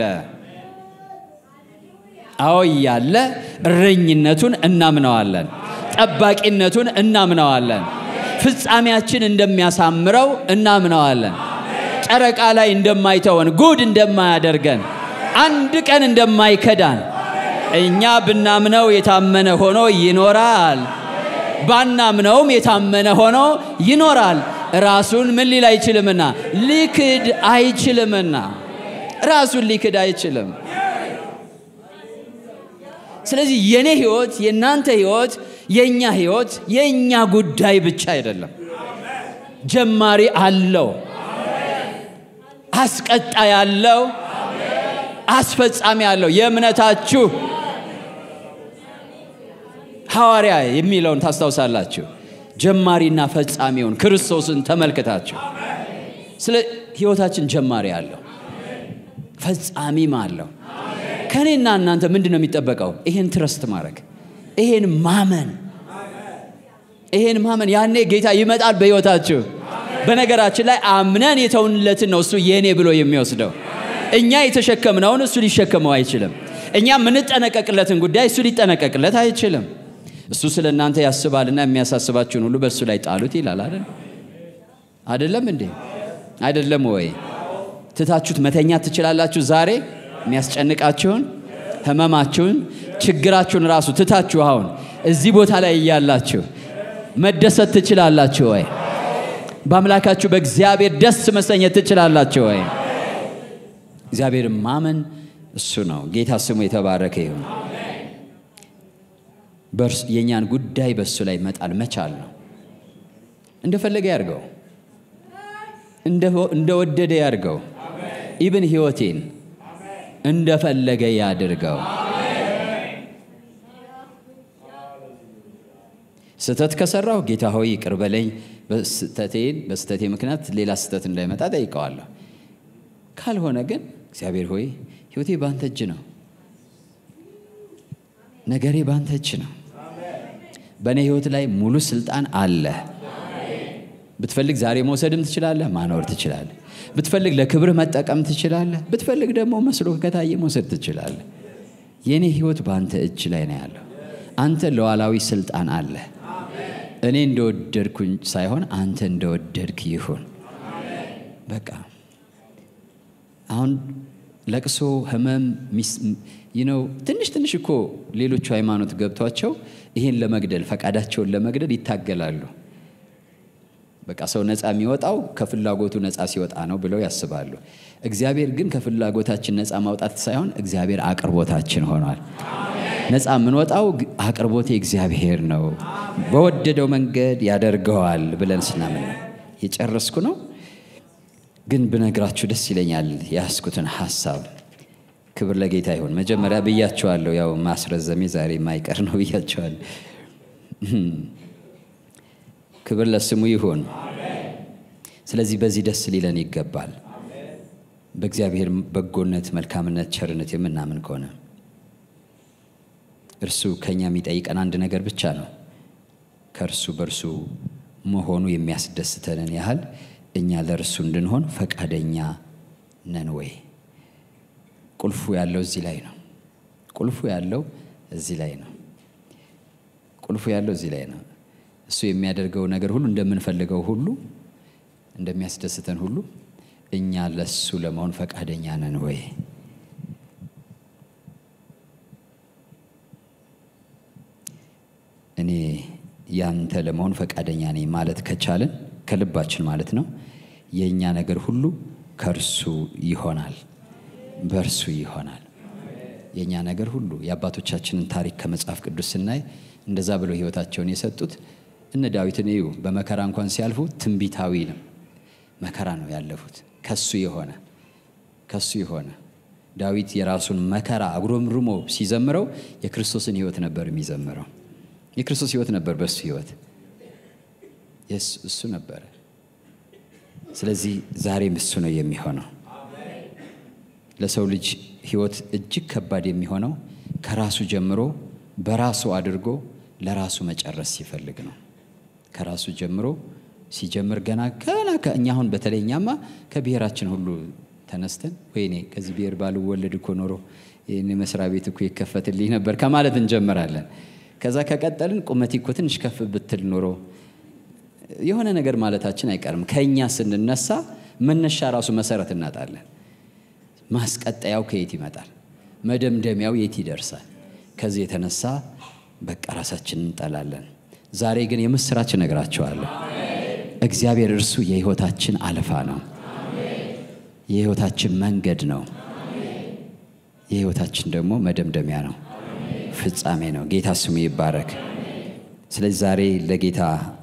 አው እያለ እረኝነቱን እናምነዋለን። ጠባቂነቱን እናምነዋለን። ፍጻሜያችን እንደሚያሳምረው እናምነዋለን። ጨረቃ ላይ እንደማይተወን ጉድ እንደማያደርገን አንድ ቀን እንደማይከዳን እኛ ብናምነው የታመነ ሆኖ ይኖራል። ባናምነውም የታመነ ሆኖ ይኖራል። ራሱን ምን ሊል አይችልምና ሊክድ አይችልምና ራሱን ሊክድ አይችልም። ስለዚህ የኔ ህይወት የናንተ ህይወት የኛ ህይወት የኛ ጉዳይ ብቻ አይደለም። ጀማሪ አለው፣ አስቀጣይ አለው፣ አስፈጻሚ አለው። የእምነታችሁ ሐዋርያ የሚለውን ታስታውሳላችሁ። ጀማሪና ፈጻሚውን ክርስቶስን ተመልክታችሁ ስለ ህይወታችን ጀማሪ አለው፣ ፈጻሚም አለው። ከኔና እናንተ ምንድነው የሚጠበቀው? ይሄን ትረስት ማድረግ፣ ይሄን ማመን፣ ይሄን ማመን። ያኔ ጌታ ይመጣል በህይወታችሁ። በነገራችን ላይ አምነን የተውንለትን ነው እሱ የኔ ብሎ የሚወስደው። እኛ የተሸከምነውን እሱ ሊሸከመው አይችልም። እኛ ምን ተነቀቅለትን ጉዳይ እሱ ሊጠነቀቅለት አይችልም። እሱ ስለናንተ ያስባልና የሚያሳስባችሁን ሁሉ በእሱ ላይ ጣሉት ይላል አይደል? አይደለም እንዴ? አይደለም ወይ? ትታችሁት መተኛት ትችላላችሁ። ዛሬ የሚያስጨንቃችሁን ህመማችሁን ችግራችሁን ራሱ ትታችሁ አሁን እዚህ ቦታ ላይ እያላችሁ መደሰት ትችላላችሁ ወይ? በአምላካችሁ በእግዚአብሔር ደስ መሰኘት ትችላላችሁ ወይ? እግዚአብሔር ማመን እሱ ነው። ጌታ ስሙ የተባረከ ይሁን። በርስ የኛን ጉዳይ በሱ ላይ መጣል መቻል ነው። እንደፈለገ ያርገው፣ እንደወደደ ያርገው። ኢብን ህይወቴን እንደፈለገ ያድርገው። ስተት ከሰራው ጌታ ሆይ ይቅር በለኝ፣ በስተቴን በስተቴ ምክንያት ሌላ ስተት እንዳይመጣ ጠይቀዋለሁ። ካልሆነ ግን እግዚአብሔር ሆይ ህይወቴ ባንተ እጅ ነው፣ ነገሬ ባንተ እጅ ነው። በእኔ ህይወት ላይ ሙሉ ስልጣን አለ። ብትፈልግ ዛሬ መውሰድም ትችላለህ፣ ማኖር ትችላለህ። ብትፈልግ ለክብር መጠቀም ትችላለህ። ብትፈልግ ደግሞ መስሎ ከታየ መውሰድ ትችላለህ። የኔ ህይወት ባንተ እጅ ላይ ነው ያለው። አንተ ለዋላዊ ስልጣን አለ። እኔ እንደወደድኩኝ ሳይሆን አንተ እንደወደድክ ይሁን። በቃ አሁን ለቅሶ ህመም you know ትንሽ ትንሽ እኮ ሌሎች ሃይማኖት ገብቷቸው ይሄን ለመግደል ፈቃዳቸውን ለመግደል ይታገላሉ። በቃ ሰው ነፃ የሚወጣው ከፍላጎቱ ነፃ ሲወጣ ነው ብለው ያስባሉ። እግዚአብሔር ግን ከፍላጎታችን ነፃ ማውጣት ሳይሆን እግዚአብሔር አቅርቦታችን ሆኗል። ነፃ ምን ወጣው አቅርቦቴ እግዚአብሔር ነው፣ በወደደው መንገድ ያደርገዋል ብለን ስናምን የጨረስኩ ነው። ግን ብነግራችሁ ደስ ይለኛል ያስኩትን ሐሳብ። ክብር ለጌታ ይሁን። መጀመሪያ ብያችኋለሁ፣ ያው ማስረዘሜ ዛሬ ማይቀር ነው ብያችኋለሁ። ክብር ለስሙ ይሁን። ስለዚህ በዚህ ደስ ሊለን ይገባል። በእግዚአብሔር በጎነት፣ መልካምነት፣ ቸርነት የምናምን ከሆነ እርሱ ከኛ የሚጠይቀን አንድ ነገር ብቻ ነው። ከእርሱ በርሱ መሆኑ የሚያስደስተንን ያህል እኛ ለእርሱ እንድንሆን ፈቃደኛ ነን ወይ? ቁልፉ ያለው እዚህ ላይ ነው። ቁልፉ ያለው እዚህ ላይ ነው። ቁልፉ ያለው እዚህ ላይ ነው። እሱ የሚያደርገው ነገር ሁሉ እንደምንፈልገው ሁሉ እንደሚያስደስተን ሁሉ እኛ ለሱ ለመሆን ፈቃደኛ ነን ወይ? እኔ ያንተ ለመሆን ፈቃደኛ ነኝ ማለት ከቻልን ከልባችን ማለት ነው የኛ ነገር ሁሉ ከርሱ ይሆናል በርሱ ይሆናል የኛ ነገር ሁሉ የአባቶቻችንን ታሪክ ከመጽሐፍ ቅዱስ ስናይ እንደዛ ብሎ ህይወታቸውን የሰጡት እነ ዳዊትን እዩ በመከራ እንኳን ሲያልፉ ትንቢታዊ ነው መከራ ነው ያለፉት ከሱ የሆነ ከሱ የሆነ ዳዊት የራሱን መከራ አጉረምርሞ ሲዘምረው የክርስቶስን ህይወት ነበር የሚዘምረው የክርስቶስ ህይወት ነበር በሱ ህይወት yes እሱ ነበር ስለዚህ ዛሬም እሱ ነው የሚሆነው ለሰው ልጅ ህይወት እጅግ ከባድ የሚሆነው ከራሱ ጀምሮ በራሱ አድርጎ ለራሱ መጨረስ ሲፈልግ ነው ከራሱ ጀምሮ ሲጀምር ገና ገና ከኛውን በተለይኛማ ከብሔራችን ሁሉ ተነስተን ወይኔ ከዚህ ብሔር ባልወለድ እኮ ኖሮ የኔ መስሪያ ቤት እኮ ይከፈትልኝ ነበር ከማለት እንጀምራለን ከዛ ከቀጠልን ቁመቲ እኮ ትንሽ ከፍ ብትል ኖሮ የሆነ ነገር ማለታችን አይቀርም ከኛ ስንነሳ መነሻ ራሱ መሰረት እናጣለን ማስቀጣያው ከየት ይመጣል መደምደሚያው የት ይደርሳል ከዚህ የተነሳ በቃ ራሳችንን እንጠላለን ዛሬ ግን የምስራች ነግራቸዋለሁ እግዚአብሔር እርሱ የህይወታችን አልፋ ነው የህይወታችን መንገድ ነው የህይወታችን ደግሞ መደምደሚያ ነው ፍጻሜ ነው ጌታ ስሙ ይባረክ ስለዚህ ዛሬ ለጌታ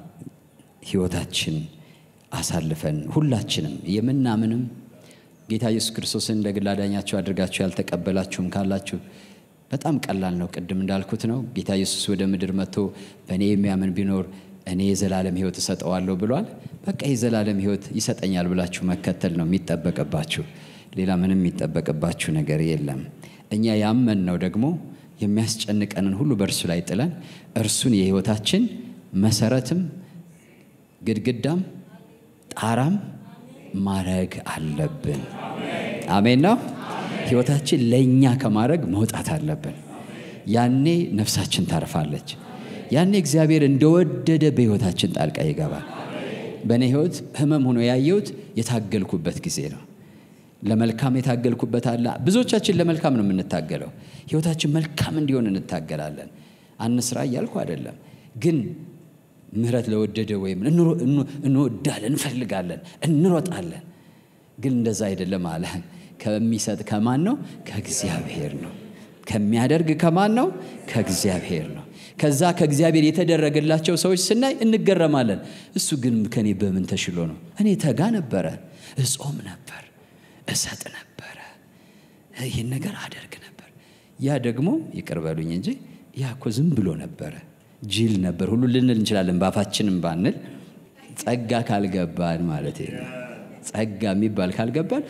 ህይወታችን አሳልፈን ሁላችንም የምናምንም ጌታ ኢየሱስ ክርስቶስን እንደግል አዳኛችሁ አድርጋችሁ ያልተቀበላችሁም ካላችሁ በጣም ቀላል ነው ቅድም እንዳልኩት ነው ጌታ ኢየሱስ ወደ ምድር መጥቶ በእኔ የሚያምን ቢኖር እኔ የዘላለም ህይወት እሰጠዋለሁ ብሏል በቃ የዘላለም ህይወት ይሰጠኛል ብላችሁ መከተል ነው የሚጠበቅባችሁ ሌላ ምንም የሚጠበቅባችሁ ነገር የለም እኛ ያመን ነው ደግሞ የሚያስጨንቀንን ሁሉ በእርሱ ላይ ጥለን እርሱን የህይወታችን መሰረትም ግድግዳም ጣራም ማረግ አለብን አሜን ነው ህይወታችን ለኛ ከማረግ መውጣት አለብን ያኔ ነፍሳችን ታርፋለች ያኔ እግዚአብሔር እንደወደደ በህይወታችን ጣልቃ ይገባል በኔ ህይወት ህመም ሆኖ ያየሁት የታገልኩበት ጊዜ ነው ለመልካም የታገልኩበት አለ ብዙዎቻችን ለመልካም ነው የምንታገለው ህይወታችን መልካም እንዲሆን እንታገላለን አንስራ ያልኩ አይደለም ግን ምህረት ለወደደ ወይም እንወዳለን እንፈልጋለን እንሮጣለን ግን እንደዛ አይደለም አለ ከሚሰጥ ከማን ነው ከእግዚአብሔር ነው ከሚያደርግ ከማን ነው ከእግዚአብሔር ነው ከዛ ከእግዚአብሔር የተደረገላቸው ሰዎች ስናይ እንገረማለን እሱ ግን ከኔ በምን ተሽሎ ነው እኔ ተጋ ነበር እጾም ነበር እሰጥ ነበር ይሄን ነገር አደርግ ነበር ያ ደግሞ ይቀርበሉኝ እንጂ ያኮ ዝም ብሎ ነበር ጂል ነበር ሁሉ ልንል እንችላለን ባፋችንም ባንል ጸጋ ካልገባን ማለት ነው ጸጋ የሚባል ካልገባን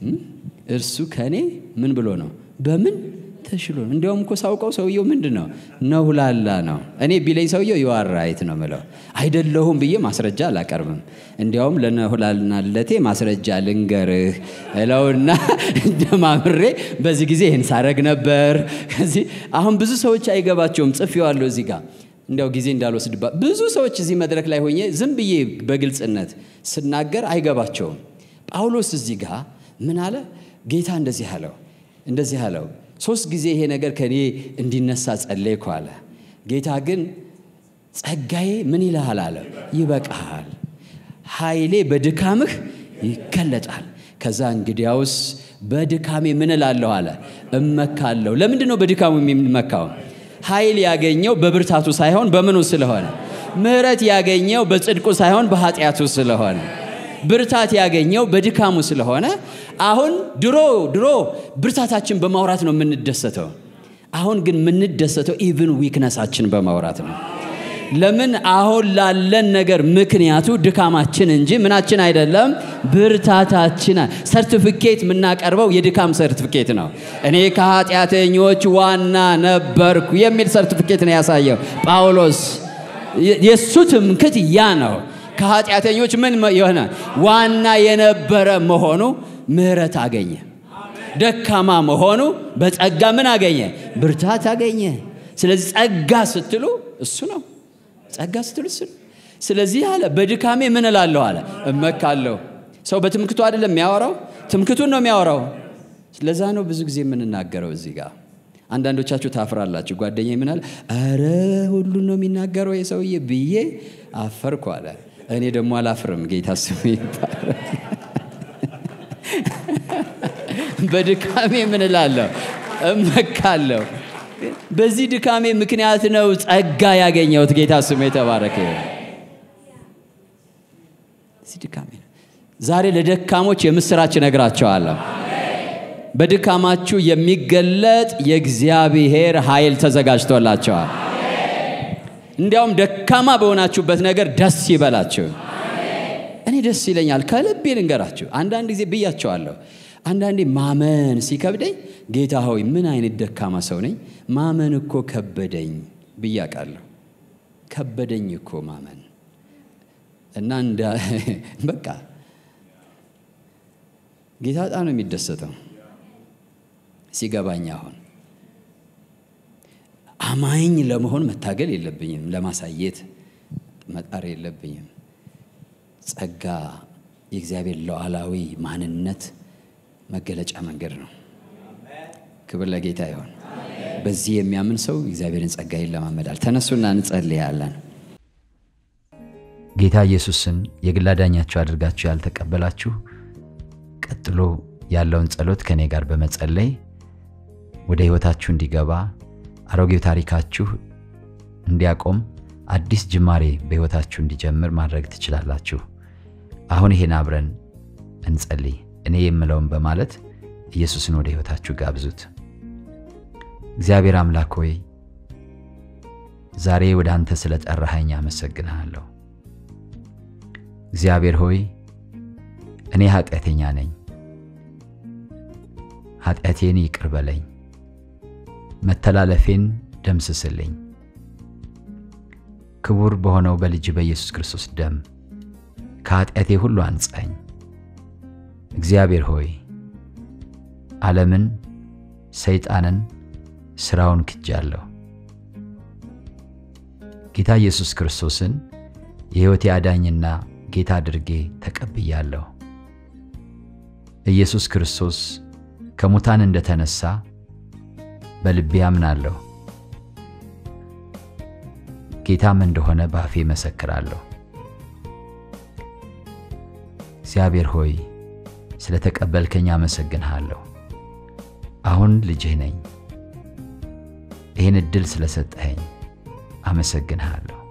እርሱ ከኔ ምን ብሎ ነው በምን ተሽሎ እንደውም እኮ ሳውቀው ሰውየው ምንድነው ነው ላላ ነው እኔ ቢለኝ ሰውየው you are right ነው ማለት አይደለሁም ብዬ ማስረጃ አላቀርብም እንደውም ለነሁላልናለቴ ማስረጃ ልንገርህ እለውና እንደማምሬ በዚህ ጊዜ ይሄን ሳረግ ነበር ከዚህ አሁን ብዙ ሰዎች አይገባቸውም ጽፌዋለሁ እዚህ ጋር እንደው ጊዜ እንዳልወስድባ ብዙ ሰዎች እዚህ መድረክ ላይ ሆኜ ዝም ብዬ በግልጽነት ስናገር አይገባቸውም ጳውሎስ እዚህ ጋር ምን አለ ጌታ እንደዚህ አለው እንደዚህ አለው ሶስት ጊዜ ይሄ ነገር ከኔ እንዲነሳ ጸለይኩ አለ ጌታ ግን ጸጋዬ ምን ይላል አለ ይበቃል ኃይሌ በድካምህ ይከለጣል ከዛ እንግዲያውስ በድካሜ ምን እላለሁ አለ እመካለሁ ለምንድን ነው በድካሙ የሚመካው ኃይል ያገኘው በብርታቱ ሳይሆን በመኑ ስለሆነ ምህረት ያገኘው በጽድቁ ሳይሆን በኃጢያቱ ስለሆነ ብርታት ያገኘው በድካሙ ስለሆነ አሁን ድሮ ድሮ ብርታታችን በማውራት ነው የምንደሰተው አሁን ግን የምንደሰተው ኢቭን ዊክነሳችን በማውራት ነው ለምን አሁን ላለን ነገር ምክንያቱ ድካማችን እንጂ ምናችን አይደለም ብርታታችን ሰርቲፊኬት ምናቀርበው የድካም ሰርቲፊኬት ነው እኔ ከኃጢያተኞች ዋና ነበርኩ የሚል ሰርቲፊኬት ነው ያሳየው ጳውሎስ የሱ ትምክህት ያ ነው ከኃጢያተኞች ምን የሆነ ዋና የነበረ መሆኑ ምህረት አገኘ ደካማ መሆኑ በጸጋ ምን አገኘ ብርታት አገኘ ስለዚህ ጸጋ ስትሉ እሱ ነው ጸጋ ስትሉ እሱ ስለዚህ አለ በድካሜ ምን እላለሁ አለ እመካለሁ ሰው በትምክቱ አይደለም የሚያወራው ትምክቱን ነው የሚያወራው ስለዛ ነው ብዙ ጊዜ የምንናገረው እዚህ ጋር አንዳንዶቻችሁ ታፍራላችሁ ጓደኛዬ ምን አለ አረ ሁሉ ነው የሚናገረው የሰውዬ ብዬ አፈርኩ አለ እኔ ደግሞ አላፍርም ጌታ ስሙ ይባረክ በድካሜ ምን እላለሁ እመካለሁ በዚህ ድካሜ ምክንያት ነው ጸጋ ያገኘሁት ጌታ ስሙ የተባረከ እዚህ ድካሜ ዛሬ ለደካሞች የምስራች ነግራቸዋለሁ በድካማችሁ የሚገለጥ የእግዚአብሔር ኃይል ተዘጋጅቶላችኋል እንዲያውም ደካማ በሆናችሁበት ነገር ደስ ይበላችሁ እኔ ደስ ይለኛል ከልቤ ልንገራችሁ አንዳንድ ጊዜ ብያቸዋለሁ አንዳንዴ ማመን ሲከብደኝ ጌታ ሆይ ምን አይነት ደካማ ሰው ነኝ ማመን እኮ ከበደኝ ብያቃለሁ ከበደኝ እኮ ማመን እና እንደ በቃ ጌታ በጣም ነው የሚደሰተው ሲገባኝ አሁን አማኝ ለመሆን መታገል የለብኝም ለማሳየት መጣር የለብኝም ጸጋ የእግዚአብሔር ሉዓላዊ ማንነት መገለጫ መንገድ ነው ክብር ለጌታ ይሁን በዚህ የሚያምን ሰው እግዚአብሔርን ጸጋ ይለማመዳል ተነሱና እንጸልያለን ጌታ ኢየሱስን የግል አዳኛችሁ አድርጋችሁ ያልተቀበላችሁ ቀጥሎ ያለውን ጸሎት ከኔ ጋር በመጸለይ ወደ ህይወታችሁ እንዲገባ አሮጌው ታሪካችሁ እንዲያቆም አዲስ ጅማሬ በህይወታችሁ እንዲጀምር ማድረግ ትችላላችሁ አሁን ይሄን አብረን እንጸልይ እኔ የምለውን በማለት ኢየሱስን ወደ ህይወታችሁ ጋብዙት እግዚአብሔር አምላክ ሆይ ዛሬ ወደ አንተ ስለጠራኸኝ አመሰግናለሁ እግዚአብሔር ሆይ እኔ ኃጢአተኛ ነኝ ኃጢአቴን ይቅር በለኝ መተላለፌን ደምስስልኝ ክቡር በሆነው በልጅ በኢየሱስ ክርስቶስ ደም ከኃጢአቴ ሁሉ አንጻኝ እግዚአብሔር ሆይ ዓለምን ሰይጣንን ስራውን ክጃለሁ ጌታ ኢየሱስ ክርስቶስን የሕይወቴ አዳኝና ጌታ አድርጌ ተቀብያለሁ ኢየሱስ ክርስቶስ ከሙታን እንደተነሳ በልቤ አምናለሁ ጌታም እንደሆነ በአፌ መሰክራለሁ እግዚአብሔር ሆይ ስለተቀበልከኝ አመሰግንሃለሁ አሁን ልጅህ ነኝ ይህን እድል ስለሰጠኸኝ አመሰግንሃለሁ